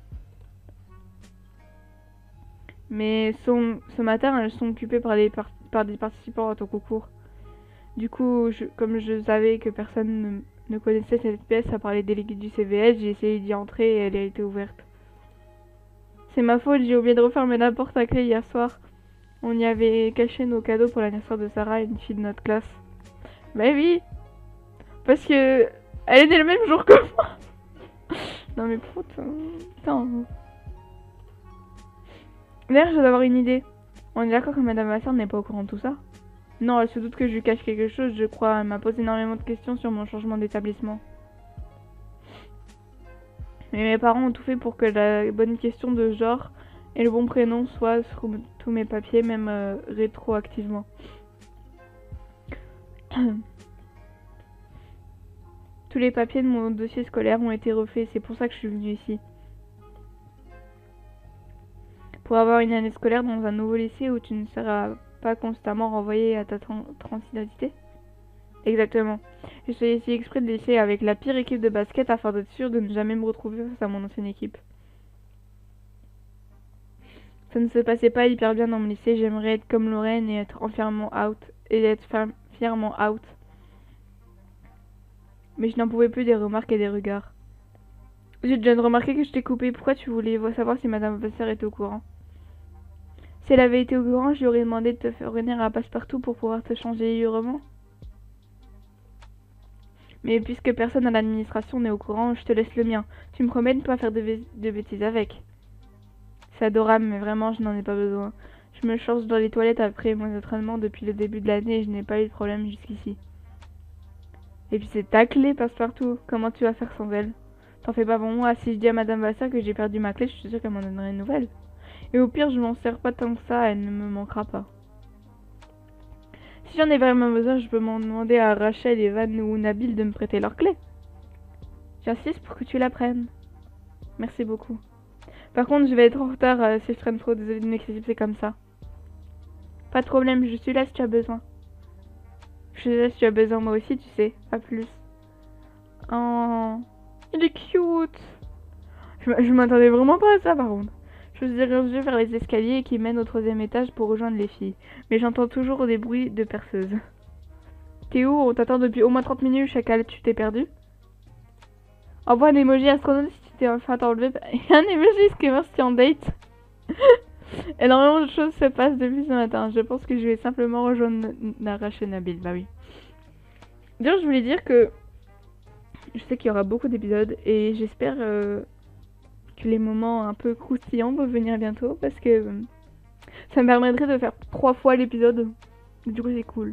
Mais sont, ce matin, elles sont occupées par, les par, par des participants à ton concours. Du coup, je, comme je savais que personne ne, ne connaissait cette pièce à part les délégués du C V S, j'ai essayé d'y entrer et elle a été ouverte. C'est ma faute, j'ai oublié de refermer la porte à clé hier soir. On y avait caché nos cadeaux pour l'anniversaire de Sarah, une fille de notre classe. Bah oui, parce que elle est née le même jour que moi. Non mais putain, putain. D'ailleurs, je dois avoir une idée. On est d'accord que Madame Vasseur n'est pas au courant de tout ça? Non, elle se doute que je lui cache quelque chose, je crois. Elle m'a posé énormément de questions sur mon changement d'établissement. Mais mes parents ont tout fait pour que la bonne question de genre et le bon prénom soient sur tous mes papiers, même euh, rétroactivement. Tous les papiers de mon dossier scolaire ont été refaits, c'est pour ça que je suis venue ici. Pour avoir une année scolaire dans un nouveau lycée où tu ne seras pas constamment renvoyé à ta tran transidentité. Exactement. Je suis ici exprès de lycée avec la pire équipe de basket afin d'être sûr de ne jamais me retrouver face à mon ancienne équipe. Ça ne se passait pas hyper bien dans mon lycée, j'aimerais être comme Lorraine et être entièrement out. Et être fièrement out. Mais je n'en pouvais plus des remarques et des regards. J'ai déjà remarqué que je t'ai coupé. Pourquoi tu voulais savoir si Madame Vasseur était au courant? Si elle avait été au courant, je lui aurais demandé de te faire venir à Passepartout pour pouvoir te changer librement. Mais puisque personne à l'administration n'est au courant, je te laisse le mien. Tu me promets de ne pas faire de, de bêtises avec. C'est adorable, mais vraiment, je n'en ai pas besoin. Je me change dans les toilettes après mon entraînement depuis le début de l'année et je n'ai pas eu de problème jusqu'ici. Et puis c'est ta clé, Passepartout. Comment tu vas faire sans elle? T'en fais pas pour moi. Si je dis à Madame Vasseur que j'ai perdu ma clé, je suis sûre qu'elle m'en donnerait une nouvelle. Et au pire, je m'en sers pas tant que ça, elle ne me manquera pas. Si j'en ai vraiment besoin, je peux m'en demander à Rachel, Evan ou Nabil de me prêter leur clé. J'insiste pour que tu la prennes. Merci beaucoup. Par contre, je vais être en retard euh, si je traîne trop, désolée de m'exciter comme ça. Pas de problème, je suis là si tu as besoin. Je suis là si tu as besoin, moi aussi, tu sais. À plus. Oh, il est cute. Je, je m'attendais vraiment pas à ça, par contre. Je me dirige vers les escaliers qui mènent au troisième étage pour rejoindre les filles. Mais j'entends toujours des bruits de perceuse. T'es où? On t'attend depuis au moins trente minutes, chacal. Tu t'es perdu? Envoie un emoji astronaute si tu t'es enfin enlevé. Et un emoji screamer si tu es en date. Énormément de choses se passent depuis ce matin. Je pense que je vais simplement rejoindre Narache et Nabil. Bah oui. D'ailleurs, je voulais dire que je sais qu'il y aura beaucoup d'épisodes et j'espère... Euh... que les moments un peu croustillants vont venir bientôt parce que euh, ça me permettrait de faire trois fois l'épisode. Du coup c'est cool.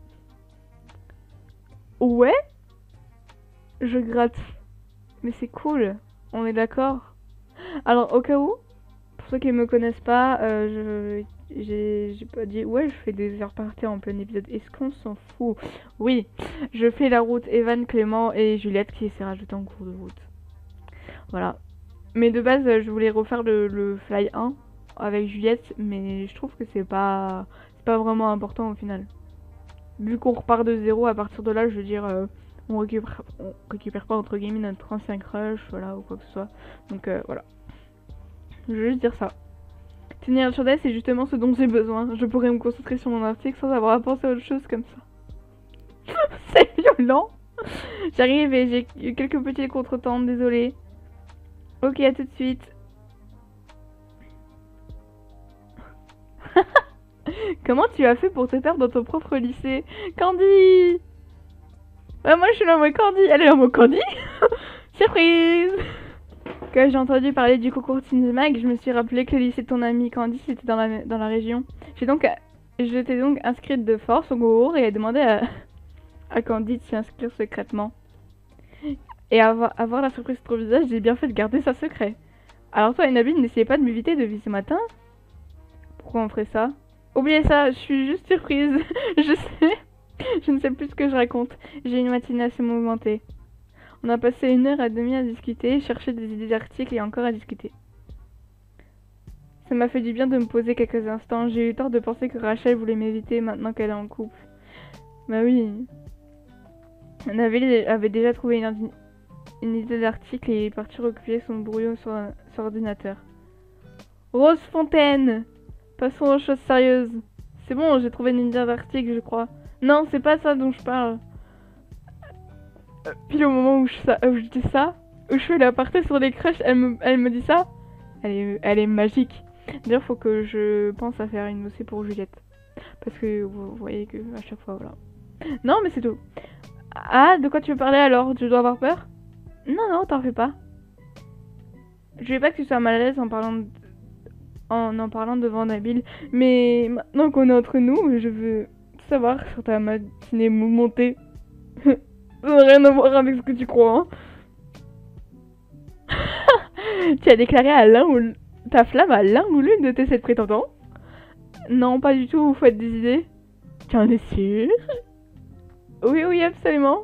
Ouais, je gratte. Mais c'est cool, on est d'accord. Alors au cas où, pour ceux qui ne me connaissent pas, euh, je j'ai pas dit ouais je fais des heures partées en plein épisode. Est-ce qu'on s'en fout? Oui, je fais la route Evan, Clément et Juliette qui s'est rajoutée en cours de route. Voilà. Mais de base, je voulais refaire le, le Fly un avec Juliette, mais je trouve que c'est pas, c'est pas vraiment important au final. Vu qu'on repart de zéro, à partir de là, je veux dire, euh, on récupère, on récupère pas entre guillemets notre ancien crush, voilà, ou quoi que ce soit. Donc euh, voilà. Je veux juste dire ça. Tenir sur d'elle, c'est justement ce dont j'ai besoin. Je pourrais me concentrer sur mon article sans avoir à penser à autre chose comme ça. C'est violent. J'arrive et j'ai eu quelques petits contretemps, désolée. Ok, à tout de suite. Comment tu as fait pour te perdre dans ton propre lycée? Candy! Ouais, moi je suis là en mode Candy. Elle est en mode Candy. Surprise! Quand j'ai entendu parler du concours Tinzmag, je me suis rappelé que le lycée de ton ami Candy c'était dans la, dans la région. J'ai donc, je t'ai donc inscrite de force au concours et demandé à, à Candy de s'y inscrire secrètement. Et avoir, avoir la surprise sur ton visage, j'ai bien fait de garder ça secret. Alors toi et Nabil, n'essayez pas de m'éviter depuis ce matin. Pourquoi on ferait ça? Oubliez ça, je suis juste surprise. Je sais. Je ne sais plus ce que je raconte. J'ai une matinée assez mouvementée. On a passé une heure et demie à discuter, chercher des idées d'articles et encore à discuter. Ça m'a fait du bien de me poser quelques instants. J'ai eu tort de penser que Rachel voulait m'éviter maintenant qu'elle est en couple. Bah oui. Nabil avait déjà trouvé une, une idée d'article et est parti recopier son brouillon sur, sur ordinateur. Rose Fontaine! Passons aux choses sérieuses. C'est bon, j'ai trouvé une idée d'article, je crois. Non, c'est pas ça dont je parle. Euh, pile au moment où je, ça, où je dis ça, où je fais l'aparté sur les crushs, elle me, elle me dit ça. Elle est, elle est magique. D'ailleurs, faut que je pense à faire une aussi pour Juliette. Parce que vous voyez que à chaque fois, voilà. Non, mais c'est tout. Ah, de quoi tu veux parler alors? Tu dois avoir peur? Non, non, t'en fais pas. Je veux pas que tu sois mal à l'aise en parlant de... en en parlant devant Nabil. Mais maintenant qu'on est entre nous, je veux savoir sur ta matinée mouvementée. Ça n'a rien à voir avec ce que tu crois, hein. Tu as déclaré à l'un ou ta flamme à l'un ou l'une de tes sept prétendants? Non, pas du tout, vous faites des idées. Tu en es sûr? Oui, oui, absolument.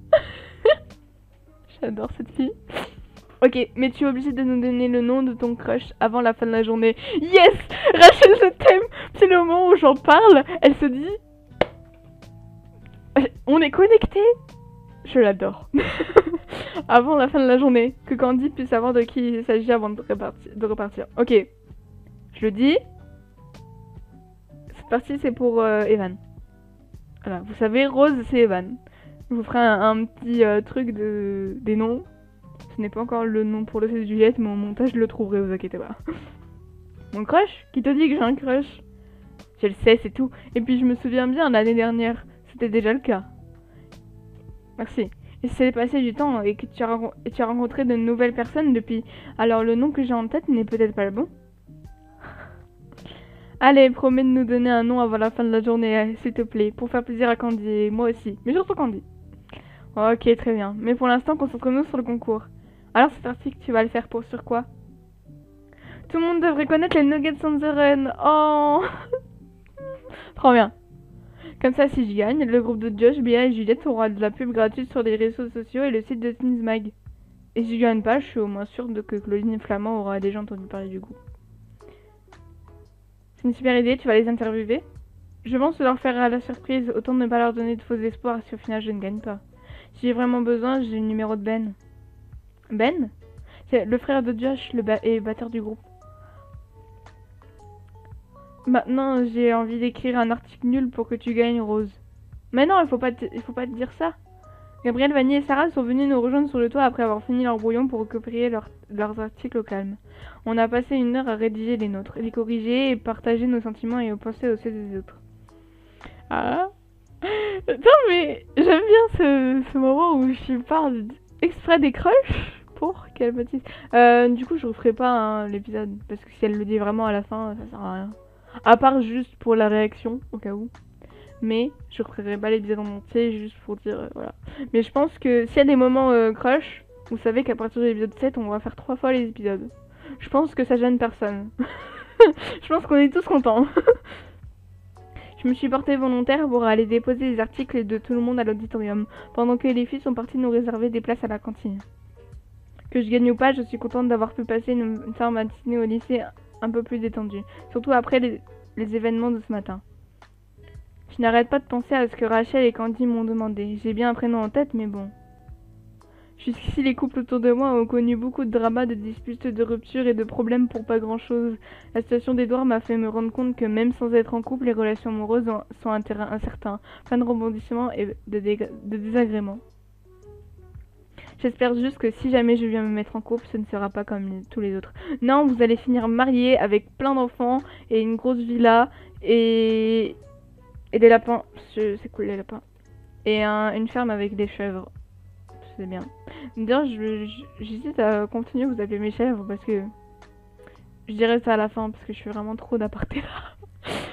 J'adore cette fille. Ok, mais tu es obligé de nous donner le nom de ton crush avant la fin de la journée. Yes! Rachel, je t'aime! C'est le moment où j'en parle, elle se dit... On est connectés? Je l'adore. Avant la fin de la journée, que Candy puisse savoir de qui il s'agit avant de repartir, de repartir. Ok, je le dis. Cette partie, c'est pour euh, Evan. Voilà, vous savez, Rose, c'est Evan. Je vous ferai un, un petit euh, truc de des noms. Ce n'est pas encore le nom pour le C de Juliette, mais au montage, je le trouverai, vous inquiétez pas. Mon crush? Qui te dit que j'ai un crush? Je le sais, c'est tout. Et puis, je me souviens bien, l'année dernière, c'était déjà le cas. Merci. Et c'est passé du temps et que tu as, et tu as rencontré de nouvelles personnes depuis. Alors, le nom que j'ai en tête n'est peut-être pas le bon. Allez, promets de nous donner un nom avant la fin de la journée, s'il te plaît, pour faire plaisir à Candy et moi aussi. Mais surtout Candy. Ok, très bien. Mais pour l'instant, concentrons-nous sur le concours. Alors, cet article, tu vas le faire pour sur quoi? Tout le monde devrait connaître les Nuggets on the Run. Oh. Trop bien. Comme ça, si je gagne, le groupe de Josh, Bia et Juliette aura de la pub gratuite sur les réseaux sociaux et le site de Teens Mag. Et si je gagne pas, je suis au moins sûre de que Claudine Flamand aura déjà entendu parler du groupe. C'est une super idée, tu vas les interviewer? Je pense leur faire à la surprise, autant ne pas leur donner de faux espoirs si au final je ne gagne pas. Si j'ai vraiment besoin, j'ai le numéro de Ben. Ben? C'est le frère de Josh le ba et batteur du groupe. Maintenant, j'ai envie d'écrire un article nul pour que tu gagnes, Rose. Mais non, il faut pas te, il faut pas te dire ça. Gabriel, Vanny et Sarah sont venus nous rejoindre sur le toit après avoir fini leur brouillon pour recopier leur, leurs articles au calme. On a passé une heure à rédiger les nôtres, les corriger et partager nos sentiments et penser aux ceux des autres. Ah. Non mais j'aime bien ce, ce moment où je parle exprès des crushs. Pour quelle bêtise. Euh, du coup, je referai pas hein, l'épisode parce que si elle le dit vraiment à la fin, ça sert à rien. À part juste pour la réaction, au cas où. Mais je referai pas l'épisode en entier juste pour dire euh, voilà. Mais je pense que s'il y a des moments euh, crush, vous savez qu'à partir de l'épisode sept, on va faire trois fois les épisodes. Je pense que ça gêne personne. Je pense qu'on est tous contents. Je me suis portée volontaire pour aller déposer les articles de tout le monde à l'auditorium, pendant que les filles sont parties nous réserver des places à la cantine. Que je gagne ou pas, je suis contente d'avoir pu passer une, une fin matinée au lycée un peu plus détendue, surtout après les, les événements de ce matin. Je n'arrête pas de penser à ce que Rachel et Candy m'ont demandé. J'ai bien un prénom en tête, mais bon. Jusqu'ici, les couples autour de moi ont connu beaucoup de dramas, de disputes, de ruptures et de problèmes pour pas grand-chose. La situation d'Edouard m'a fait me rendre compte que même sans être en couple, les relations amoureuses sont un terrain incertain, plein de rebondissements et de, de désagréments. J'espère juste que si jamais je viens me mettre en couple, ce ne sera pas comme les, tous les autres. Non, vous allez finir mariés avec plein d'enfants et une grosse villa et, et des lapins. C'est cool les lapins. Et un, une ferme avec des chèvres. C'est bien. D'ailleurs, j'hésite à continuer à vous appeler mes chèvres parce que je dirais ça à la fin parce que je suis vraiment trop d'aparté là.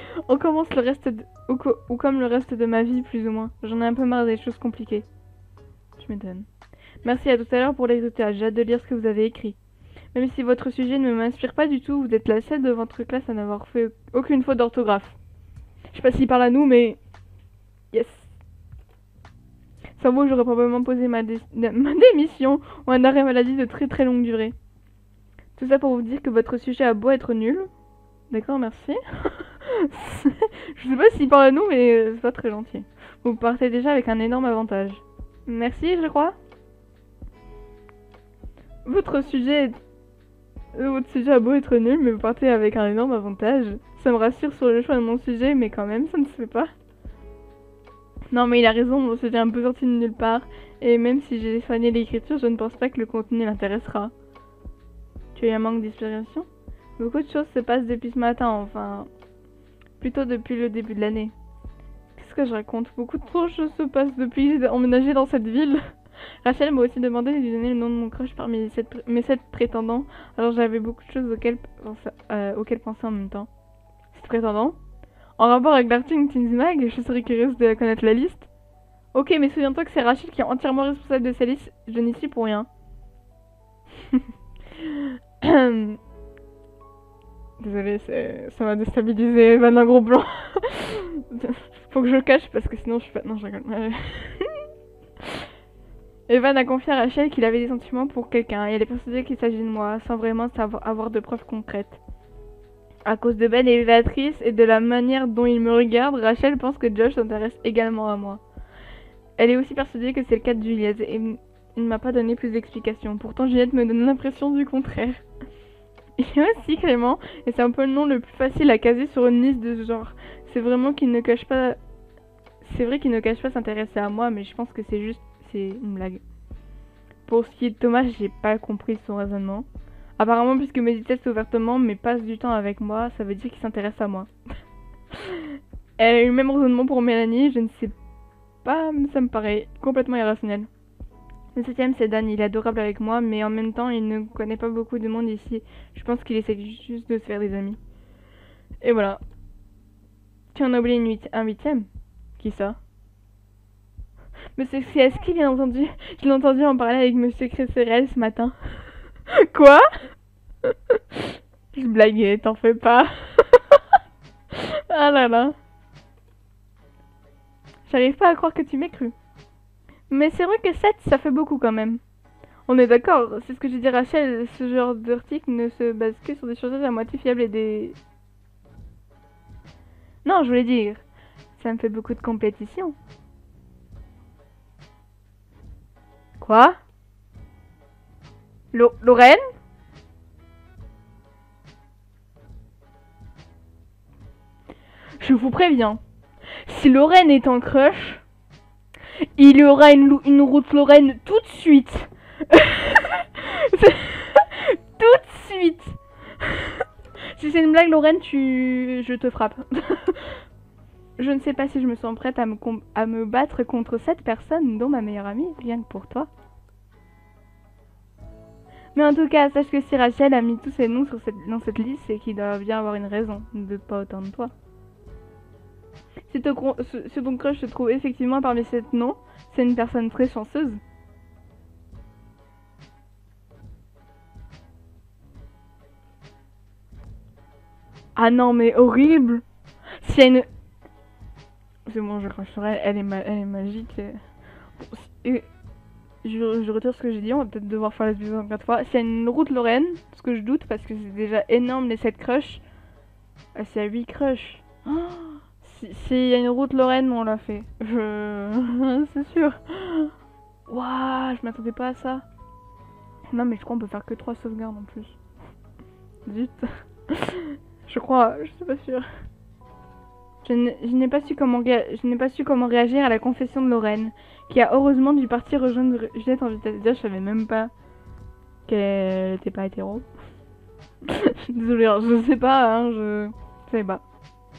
On commence le reste de... ou, co... ou comme le reste de ma vie, plus ou moins. J'en ai un peu marre des choses compliquées. Je m'étonne. Merci, à tout à l'heure pour l'héritage. J'ai hâte de lire ce que vous avez écrit. Même si votre sujet ne m'inspire pas du tout, vous êtes la seule de votre classe à n'avoir fait aucune faute d'orthographe. Je sais pas s'il parle à nous, mais... Yes. Sans vous, j'aurais probablement posé ma, dé... ma démission ou un arrêt maladie de très très longue durée. Tout ça pour vous dire que votre sujet a beau être nul. D'accord, merci. Je sais pas s'il parle à nous, mais c'est pas très gentil. Vous partez déjà avec un énorme avantage. Merci, je crois. Votre sujet est... Votre sujet a beau être nul, mais vous partez avec un énorme avantage. Ça me rassure sur le choix de mon sujet, mais quand même, ça ne se fait pas. Non, mais il a raison, mon sujet est un peu sorti de nulle part. Et même si j'ai soigné l'écriture, je ne pense pas que le contenu l'intéressera. Tu as eu un manque d'inspiration? Beaucoup de choses se passent depuis ce matin, enfin... Plutôt depuis le début de l'année. Qu'est-ce que je raconte? Beaucoup trop de choses se passent depuis que j'ai emménagé dans cette ville. Rachel m'a aussi demandé de lui donner le nom de mon crush parmi mes sept, mes sept prétendants, alors j'avais beaucoup de choses auxquelles, euh, auxquelles penser en même temps. Sept prétendants? En rapport avec l'article Teens Mag, je serais curieuse de connaître la liste. Ok, mais souviens-toi que c'est Rachel qui est entièrement responsable de sa liste, je n'y suis pour rien. Désolée, ça m'a déstabilisé, Evan un gros blanc. Faut que je le cache parce que sinon je suis pas... Non, je rigole. Evan a confié à Rachel qu'il avait des sentiments pour quelqu'un et elle est persuadée qu'il s'agit de moi, sans vraiment savoir avoir de preuves concrètes. À cause de Ben et Béatrice et de la manière dont ils me regardent, Rachel pense que Josh s'intéresse également à moi. Elle est aussi persuadée que c'est le cas de Juliette et il ne m'a pas donné plus d'explications. Pourtant, Juliette me donne l'impression du contraire. Il y a aussi Clément, et c'est un peu le nom le plus facile à caser sur une liste de ce genre. C'est vraiment qu'il ne cache pas... C'est vrai qu'il ne cache pas s'intéresser à moi, mais je pense que c'est juste... C'est une blague. Pour ce qui est de Thomas, j'ai pas compris son raisonnement. Apparemment, puisque me déteste ouvertement, mais passe du temps avec moi, ça veut dire qu'il s'intéresse à moi. Elle a eu le même raisonnement pour Mélanie, je ne sais pas, ça me paraît complètement irrationnel. Le septième, c'est Dan, il est adorable avec moi, mais en même temps, il ne connaît pas beaucoup de monde ici. Je pense qu'il essaie juste de se faire des amis. Et voilà. Tu en as oublié une huit... un huitième? Qui ça? Mais c'est est-ce qu'il bien entendu? Je l'ai entendu en parler avec Monsieur Cresserel ce matin. Quoi? Je blaguais, t'en fais pas. Ah là là. J'arrive pas à croire que tu m'aies cru. Mais c'est vrai que sept, ça fait beaucoup quand même. On est d'accord, c'est ce que j'ai dit à Rachel, ce genre d'article ne se base que sur des choses à moitié fiables et des... Non, je voulais dire, ça me fait beaucoup de compétition. Quoi? Lo Lorraine? Je vous préviens, si Lorraine est en crush, il y aura une, une route Lorraine tout de suite. Tout de suite. Si c'est une blague, Lorraine, tu... je te frappe. Je ne sais pas si je me sens prête à me, à me battre contre cette personne, dont ma meilleure amie, rien que pour toi. Mais en tout cas, sache que si Rachel a mis tous ses noms sur cette, dans cette liste, c'est qu'il doit bien avoir une raison de pas autant de toi. Si, te, si ton crush se trouve effectivement parmi ces noms, c'est une personne très chanceuse. Ah non, mais horrible! Si y a une... C'est bon, je crache sur elle, elle est, ma elle est magique. Et... Et... Je, je retire ce que j'ai dit, on va peut-être devoir faire la vidéo en quatre fois. S'il y a une route Lorraine, ce que je doute parce que c'est déjà énorme les sept crushs. Ah, s'il y a huit crushs. Oh, S'il si y a une route Lorraine, on l'a fait. Je... c'est sûr. Waouh, je m'attendais pas à ça. Non, mais je crois qu'on peut faire que trois sauvegardes en plus. Zut. Je crois, je suis pas sûre. Je n'ai pas su comment je n'ai pas su comment réagir à la confession de Lorraine, qui a heureusement dû partir rejoindre Juliette en vitesse. Déjà, je savais même pas qu'elle était pas hétéro. Désolée, hein, je sais pas, hein, je... je savais pas.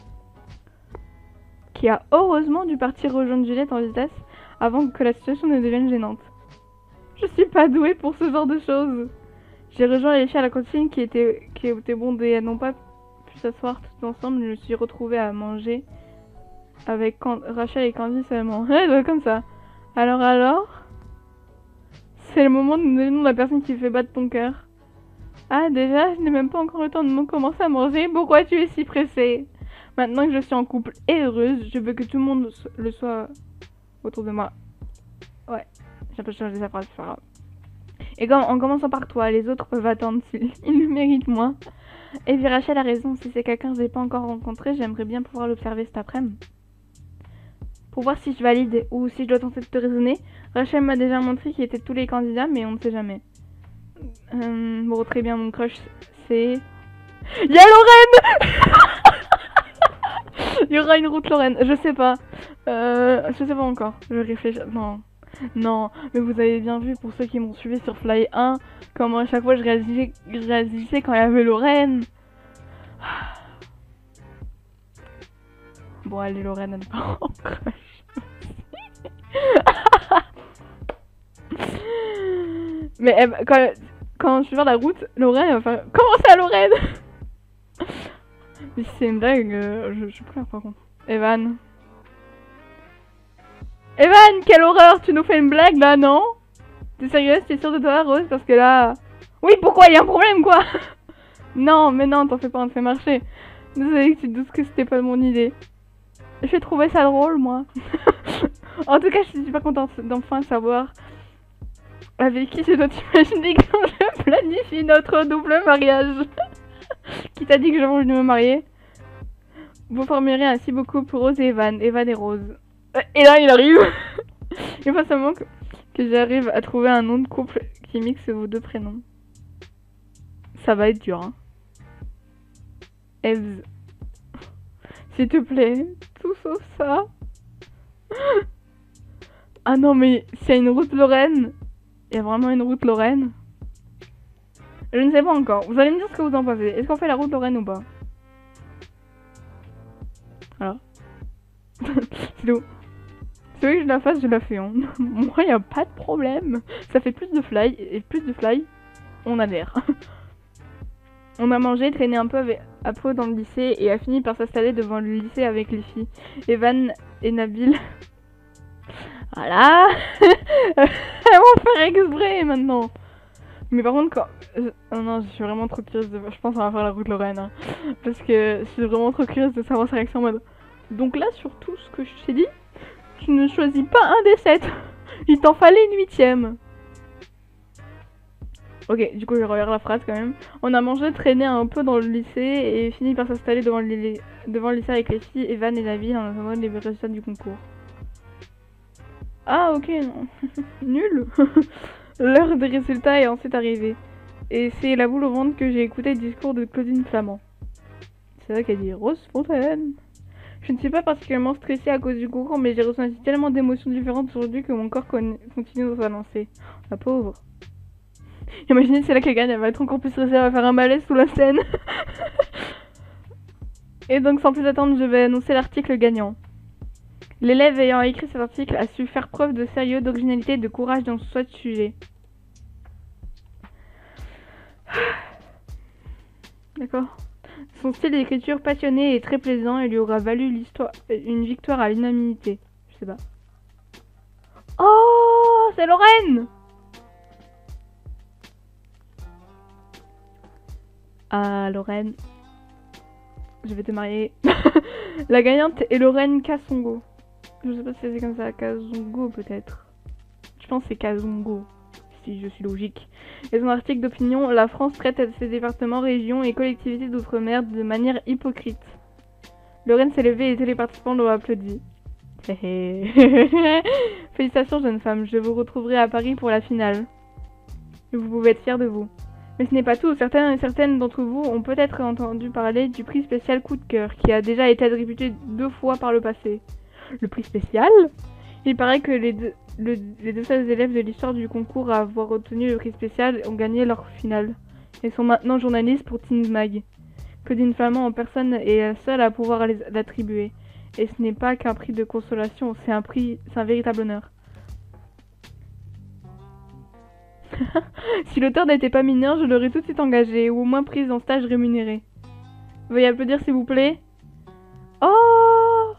Qui a heureusement dû partir rejoindre Juliette en vitesse avant que la situation ne devienne gênante. Je suis pas douée pour ce genre de choses. J'ai rejoint les filles à la cantine qui étaient, qui étaient bondées. Elles n'ont pas pu s'asseoir tous ensemble, je me suis retrouvée à manger avec Can- Rachel et Candy seulement. Ouais, ouais, comme ça. Alors, alors c'est le moment de nous donner le nom de la personne qui fait battre ton cœur. Ah, déjà, je n'ai même pas encore le temps de commencer à manger. Pourquoi tu es si pressée? Maintenant que je suis en couple et heureuse, je veux que tout le monde le soit autour de moi. Ouais, j'ai un peu changé sa phrase, c'est pas grave. Et comme, en commençant par toi, les autres peuvent attendre s'ils le méritent moins. Et puis Rachel a raison, si c'est quelqu'un que je n'ai pas encore rencontré, j'aimerais bien pouvoir l'observer cet après-midi. Pour voir si je valide ou si je dois tenter de te raisonner. Rachel m'a déjà montré qui étaient tous les candidats, mais on ne sait jamais. Euh, bon, très bien, mon crush, c'est... Y'a Lorraine. Il y aura une route Lorraine, je sais pas. Euh, je sais pas encore, je réfléchis. Non, non, mais vous avez bien vu pour ceux qui m'ont suivi sur Fly un, comment à chaque fois je réagissais, je réagissais quand il y avait Lorraine. Bon, allez, Lorraine, elle part en crush. Mais elle, quand, quand je suis vers la route, Lorraine, elle va faire... Comment ça, Lorraine? Mais si c'est une blague, euh, je, je suis claire par contre. Evan. Evan, quelle horreur! Tu nous fais une blague là, non? T'es sérieuse? T'es sûre de toi, Rose? Parce que là... Oui, pourquoi? Y'a un problème, quoi? Non, mais non, t'en fais pas, on te fait marcher. Désolée que tu te doutes que c'était pas mon idée. J'ai trouvé ça drôle, moi. En tout cas, je suis super contente d'enfin savoir avec qui je dois t'imaginer quand je planifie notre double mariage. Qui t'a dit que j'avais envie de me marier? Vous formerez ainsi beaucoup pour Rose et Evan. Evan et Rose. Et là, il arrive. Il faut seulement que, que j'arrive à trouver un nom de couple qui mixe vos deux prénoms. Ça va être dur, hein. Evs. S'il te plaît, tout sauf ça. Ah non, mais s'il y a une route Lorraine, il y a vraiment une route Lorraine. Je ne sais pas encore. Vous allez me dire ce que vous en pensez. Est-ce qu'on fait la route Lorraine ou pas? Voilà. C'est tout. Si vous voulez que je la fasse, je la fais. Hein. Moi, y a pas de problème. Ça fait plus de fly. Et plus de fly, on adhère. On a mangé, traîné un peu avec, à peu dans le lycée et a fini par s'installer devant le lycée avec les filles. Evan et Nabil. Voilà. Elles vont faire exprès maintenant. Mais par contre, quand... Euh, oh non, je suis vraiment trop curieuse de... Je pense qu'on va faire la route Lorraine. Hein. Parce que je suis vraiment trop curieuse de savoir sa réaction en mode... Donc là, sur tout ce que je t'ai dit, tu ne choisis pas un des sept. Il t'en fallait une huitième. Ok, du coup, je regarde la phrase quand même. On a mangé, traîné un peu dans le lycée et fini par s'installer devant, le... devant le lycée avec les filles, Evan et Nabil en attendant les résultats du concours. Ah, ok, non. Nul. L'heure des résultats est ensuite arrivée. Et c'est la boule au ventre que j'ai écouté le discours de Claudine Flamand. C'est ça qu'elle dit, Rose Fontaine. Je ne suis pas particulièrement stressée à cause du concours, mais j'ai ressenti tellement d'émotions différentes aujourd'hui que mon corps con continue dans sa lancée. La pauvre. Imaginez si c'est là qu'elle gagne, elle va être encore plus stressée, elle va faire un malaise sous la scène. Et donc sans plus attendre, je vais annoncer l'article gagnant. L'élève ayant écrit cet article a su faire preuve de sérieux, d'originalité et de courage dans ce sujet. D'accord. Son style d'écriture passionné et très plaisant et lui aura valu l'histoire, une victoire à l'unanimité. Je sais pas. Oh, c'est Lorraine! Ah, Lorraine. Je vais te marier. La gagnante est Lorraine Kassongo. Je sais pas si c'est comme ça, Kazungo peut-être. Je pense que c'est Kazungo, si je suis logique. Et son article d'opinion, la France traite ses départements, régions et collectivités d'outre-mer de manière hypocrite. Lorraine s'est levée et tous les participants l'ont applaudi. Félicitations jeune femme, je vous retrouverai à Paris pour la finale. Vous pouvez être fiers de vous. Mais ce n'est pas tout, certaines et certaines d'entre vous ont peut-être entendu parler du prix spécial coup de cœur, qui a déjà été attribué deux fois par le passé. Le prix spécial? Il paraît que les deux, le, les deux seuls élèves de l'histoire du concours à avoir obtenu le prix spécial ont gagné leur finale, et sont maintenant journalistes pour Teen Mag. Claudine Flamand en personne est la seule à pouvoir l'attribuer. Et ce n'est pas qu'un prix de consolation, c'est un prix, c'est un véritable honneur. Si l'auteur n'était pas mineur, je l'aurais tout de suite engagé, ou au moins prise en stage rémunéré. Veuillez applaudir s'il vous plaît. Oh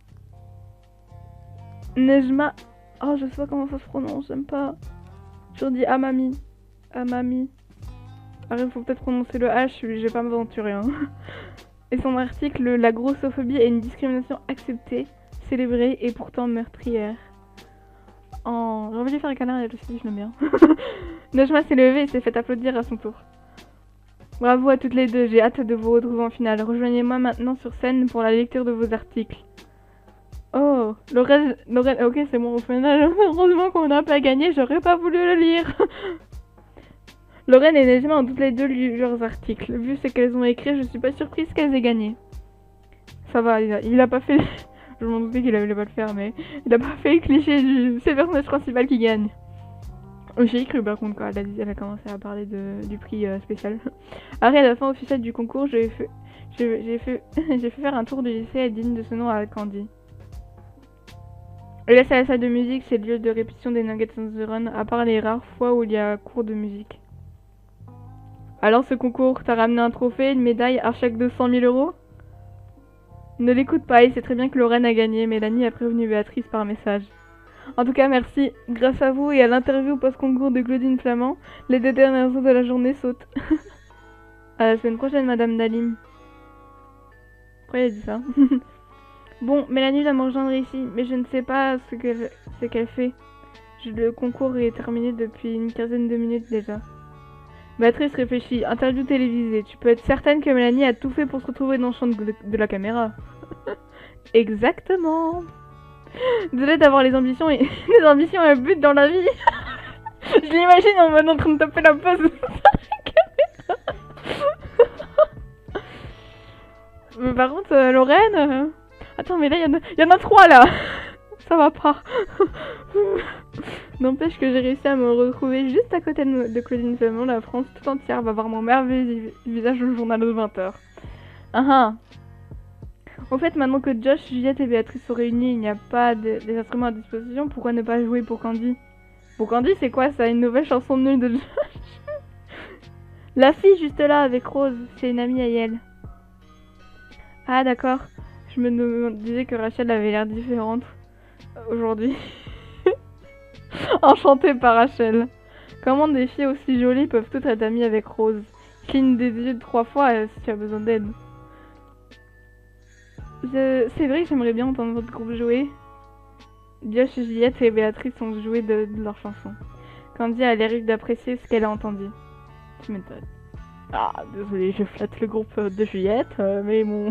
Nejma. Oh, je sais pas comment ça se prononce, j'aime pas. Je dis Amami. Amami. Alors il faut peut-être prononcer le H, je vais pas m'aventurer. Hein. Et son article, la grossophobie est une discrimination acceptée, célébrée et pourtant meurtrière. Oh, j'ai envie de faire un câlin à elle aussi, je l'aime bien. Nejma s'est levée et s'est fait applaudir à son tour. Bravo à toutes les deux, j'ai hâte de vous retrouver en finale. Rejoignez-moi maintenant sur scène pour la lecture de vos articles. Oh, Lorraine, Lorraine, ok c'est bon, au final, heureusement qu'on n'a pas gagné, j'aurais pas voulu le lire. Lorraine et Nejma ont toutes les deux lu leurs articles. Vu ce qu'elles ont écrit, je suis pas surprise qu'elles aient gagné. Ça va, il a, il a pas fait... Je m'en doutais qu'il allait pas le faire, mais il a pas fait le cliché du... C'est le personnage principal qui gagne. J'ai y cru par contre quand elle a, dit, elle a commencé à parler de, du prix euh, spécial. Après, à la fin officielle du concours, j'ai fait, j'ai fait, j'ai fait faire un tour du lycée digne de ce nom à Candy. Et là, c'est la salle de musique, c'est le lieu de répétition des Nuggets on the Run, à part les rares fois où il y a cours de musique. Alors, ce concours, t'as ramené un trophée, une médaille, un chèque de cent mille euros? Ne l'écoute pas, il sait très bien que Lorraine a gagné. Mélanie a prévenu Béatrice par message. En tout cas, merci. Grâce à vous et à l'interview post-concours de Claudine Flamand, les deux dernières heures de la journée sautent. À la semaine prochaine, Madame Dalim. Pourquoi il a dit ça? Bon, Mélanie va me rejoindre ici, mais je ne sais pas ce qu'elle ce qu'elle fait. Je, le concours est terminé depuis une quinzaine de minutes déjà. Béatrice réfléchit. Interview télévisée. Tu peux être certaine que Mélanie a tout fait pour se retrouver dans le champ de, de la caméra. Exactement. Désolée d'avoir les ambitions et les ambitions et un but dans la vie. Je l'imagine en mode en train de taper la pause. Mais par contre, euh, Lorraine... Euh... Attends, mais là, il y, y en a trois, là. Ça va pas. N'empêche que j'ai réussi à me retrouver juste à côté de, de Claudine Flamand. La France tout entière va voir mon merveilleux visage au journal de vingt heures. Ah ah. En fait, maintenant que Josh, Juliette et Béatrice sont réunis, il n'y a pas de, des instruments à disposition. Pourquoi ne pas jouer pour Candy? Pour Candy, c'est quoi ça? Une nouvelle chanson nulle de Josh? La fille juste là avec Rose, c'est une amie à elle. Ah d'accord. Je me disais que Rachel avait l'air différente aujourd'hui. Enchantée par Rachel. Comment des filles aussi jolies peuvent toutes être amies avec Rose? Cligne des yeux trois fois euh, si tu as besoin d'aide. Je... C'est vrai que j'aimerais bien entendre votre groupe jouer. Josh, Juliette et Béatrice ont joué de, de leurs chansons. Candy a l'air d'apprécier ce qu'elle a entendu. Tu m'étonnes. Ah, désolé, je flatte le groupe de Juliette, euh, mais bon...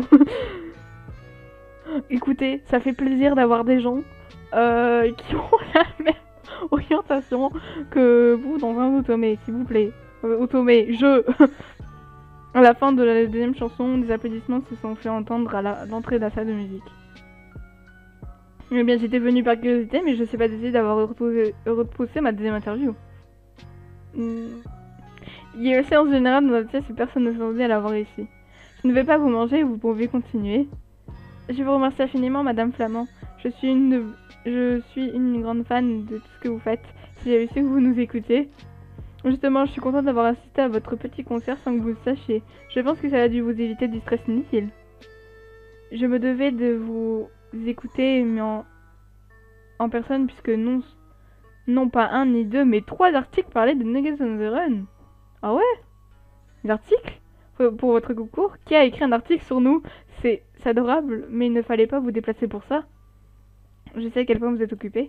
Écoutez, ça fait plaisir d'avoir des gens euh, qui ont la même orientation que vous dans un automé, s'il vous plaît. Euh, automé, je... À la fin de la deuxième chanson, des applaudissements se sont fait entendre à l'entrée de la salle de musique. Eh bien, j'étais venue par curiosité, mais je sais pas décidé d'avoir repoussé ma deuxième interview. Hmm. Il y a aussi en général dans la pièce et personne ne s'attendait à l'avoir ici. Je ne vais pas vous manger, vous pouvez continuer. Je vous remercie infiniment, Madame Flamand. Je suis une, de... je suis une grande fan de tout ce que vous faites. Si j'avais su que vous nous écoutez. Justement, je suis contente d'avoir assisté à votre petit concert sans que vous le sachiez. Je pense que ça a dû vous éviter du stress inutile. Je me devais de vous écouter, mais en, en personne, puisque non, non pas un ni deux, mais trois articles parlaient de Nuggets on the Run. Ah ouais? L'article? Pour votre concours? Qui a écrit un article sur nous? C'est adorable, mais il ne fallait pas vous déplacer pour ça. Je sais à quel point vous êtes occupé.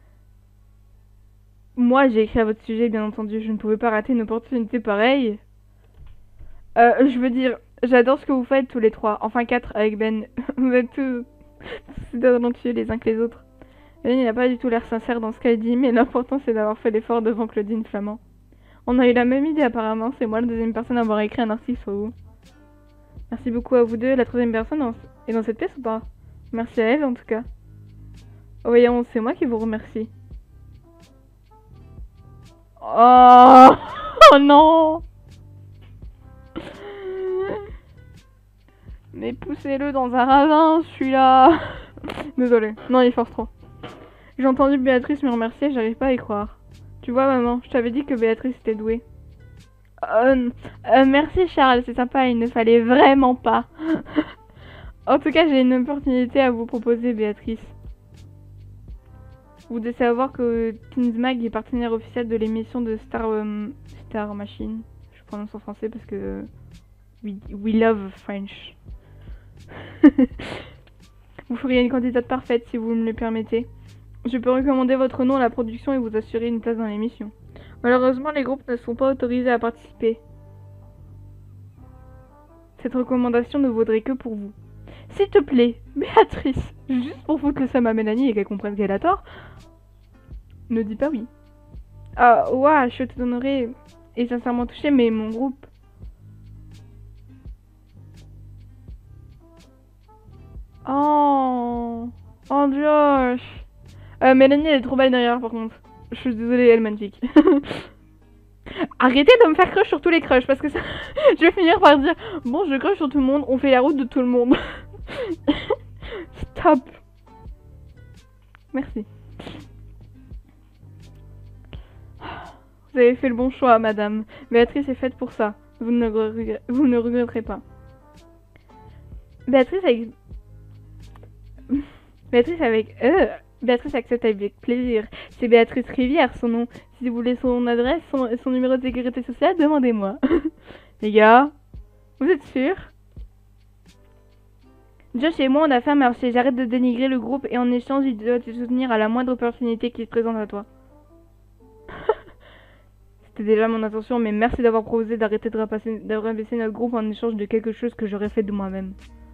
Moi, j'ai écrit à votre sujet, bien entendu. Je ne pouvais pas rater une opportunité pareille. Euh, je veux dire, j'adore ce que vous faites tous les trois. Enfin, quatre avec Ben. Vous êtes tous aussi talentueux les uns que les autres. Ben, il n'a pas du tout l'air sincère dans ce qu'elle dit, mais l'important c'est d'avoir fait l'effort devant Claudine Flamand. On a eu la même idée apparemment, c'est moi la deuxième personne à avoir écrit un article sur vous. Merci beaucoup à vous deux. La troisième personne est dans cette pièce ou pas? Merci à elle en tout cas. Oh, voyons, c'est moi qui vous remercie. Oh, oh non. Mais poussez-le dans un ravin, celui-là. Désolée. Non, il force trop. J'ai entendu Béatrice me remercier, j'arrive pas à y croire. Tu vois, maman, je t'avais dit que Béatrice était douée. Euh, euh, merci Charles, c'est sympa, il ne fallait vraiment pas. En tout cas, j'ai une opportunité à vous proposer, Béatrice. Vous devez savoir que Teens Mag est partenaire officiel de l'émission de Star, euh, Star Machine. Je prononce en français parce que we, we love French. Vous feriez une candidate parfaite si vous me le permettez. Je peux recommander votre nom à la production et vous assurer une place dans l'émission. Malheureusement, les groupes ne sont pas autorisés à participer. Cette recommandation ne vaudrait que pour vous. S'il te plaît, Béatrice, juste pour foutre le seum à Mélanie et qu'elle comprenne qu'elle a tort, ne dis pas oui. Ah, ouah, je te donnerai et sincèrement touchée, mais mon groupe... Oh, oh Josh. Euh, Mélanie, elle est trop belle derrière, par contre. Je suis désolée, elle est magnifique. Arrêtez de me faire crush sur tous les crushs, parce que ça... je vais finir par dire, bon, je crush sur tout le monde, on fait la route de tout le monde. Stop. Merci. Vous avez fait le bon choix, madame. Béatrice est faite pour ça. Vous ne, regret... Vous ne regretterez pas. Béatrice avec... Béatrice avec... Euh... Béatrice accepte avec plaisir. C'est Béatrice Rivière, son nom. Si vous voulez son adresse, son, son numéro de sécurité sociale, demandez-moi. Les gars, vous êtes sûrs? Josh et moi, on a fait un marché. J'arrête de dénigrer le groupe et en échange, il doit te soutenir à la moindre opportunité qui se présente à toi. C'était déjà mon intention, mais merci d'avoir proposé d'arrêter de rabaisser notre groupe en échange de quelque chose que j'aurais fait de moi-même.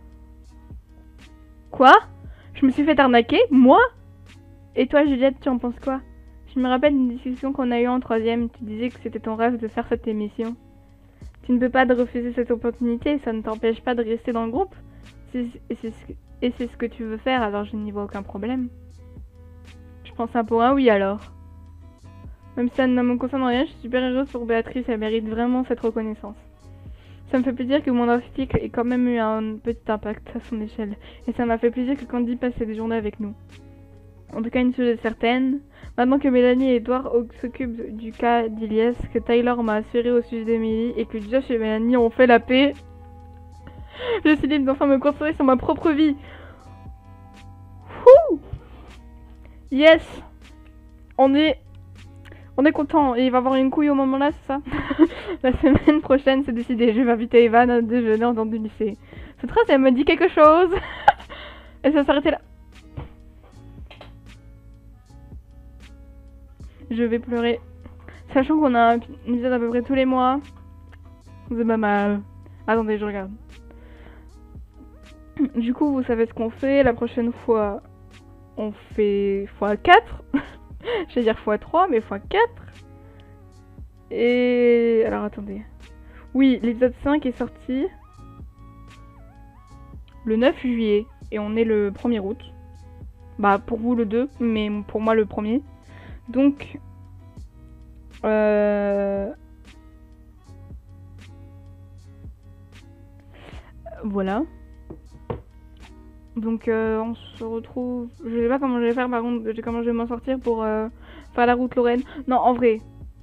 Quoi? Je me suis fait arnaquer? Moi? Et toi, Juliette, tu en penses quoi? Je me rappelle d'une discussion qu'on a eue en troisième. Tu disais que c'était ton rêve de faire cette émission. Tu ne peux pas refuser cette opportunité, ça ne t'empêche pas de rester dans le groupe. Et c'est ce, ce que tu veux faire, alors je n'y vois aucun problème. Je pense un pour un oui alors. Même si ça ne me concerne rien, je suis super heureuse pour Béatrice, elle mérite vraiment cette reconnaissance. Ça me fait plaisir que mon article ait quand même eu un petit impact à son échelle. Et ça m'a fait plaisir que Candy passe des journées avec nous. En tout cas, une chose est certaine, maintenant que Mélanie et Edouard s'occupent du cas d'Ilias, que Tyler m'a assuré au sujet d'Emily et que Josh et Mélanie ont fait la paix, je suis libre d'enfin me concentrer sur ma propre vie. Wouh! Yes! On est... On est content. Et il va avoir une couille au moment là, c'est ça? La semaine prochaine, c'est décidé. Je vais inviter Evan à déjeuner en dehors du lycée. Cette phrase, elle me dit quelque chose. Et ça s'arrêtait là. Je vais pleurer. Sachant qu'on a un épisode à peu près tous les mois. C'est pas mal. Attendez, je regarde. Du coup, vous savez ce qu'on fait. La prochaine fois, on fait fois quatre. Je vais dire fois trois, mais fois quatre. Et... Alors, attendez. Oui, l'épisode cinq est sorti le neuf juillet. Et on est le premier août. Bah, pour vous le deux, mais pour moi le premier. Donc... Euh... Voilà. Donc euh, on se retrouve... Je sais pas comment je vais faire par contre, comment je vais m'en sortir pour euh, faire la route Lorraine. Non, en vrai.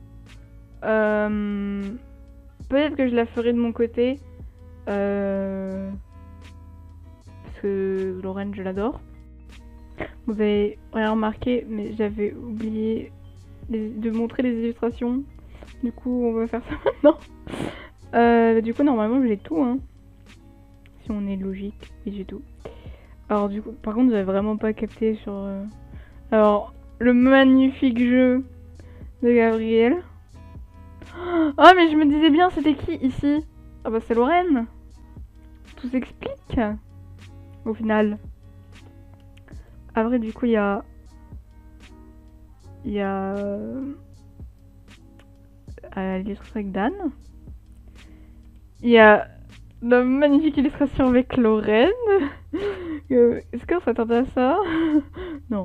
Euh... Peut-être que je la ferai de mon côté. Euh... Parce que Lorraine, je l'adore. Vous avez rien remarqué, mais j'avais oublié les... de montrer les illustrations. Du coup, on va faire ça maintenant. Euh, du coup, normalement, j'ai tout. Hein. Si on est logique, oui, j'ai tout. Alors du coup, par contre, j'avais vraiment pas capté sur... Euh... Alors, le magnifique jeu de Gabriel. Oh, mais je me disais bien, c'était qui ici? Ah bah c'est Lorraine. Tout s'explique. Au final. Après, du coup, il y a... Il y a... Euh... l'illustration avec Dan. Il y a... la magnifique illustration avec Lorraine. euh, Est-ce qu'on s'attendait à ça? Non.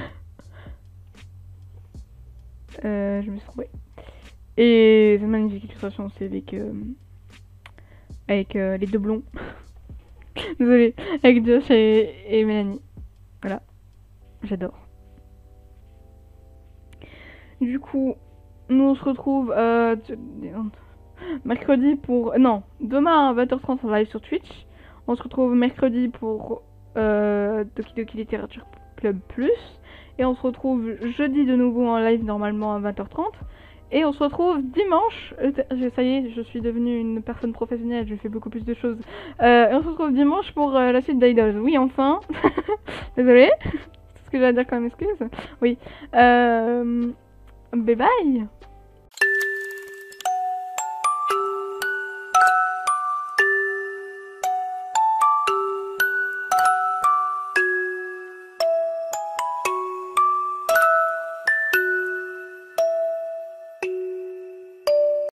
euh, je me suis trompée. Et cette magnifique illustration aussi avec euh, avec euh, les deux blonds. Désolée. Avec Josh et, et Mélanie. Voilà. J'adore. Du coup, nous on se retrouve... Euh, mercredi pour... Non, demain à vingt heures trente en live sur Twitch. On se retrouve mercredi pour euh, Doki Doki Literature Club Plus. Et on se retrouve jeudi de nouveau en live normalement à vingt heures trente. Et on se retrouve dimanche. Euh, ça y est, je suis devenue une personne professionnelle, je fais beaucoup plus de choses. Euh, et on se retrouve dimanche pour euh, la suite d'Idols. Oui, enfin. Désolée. C'est ce que j'ai à dire comme excuse. Oui. Euh... Bye bye.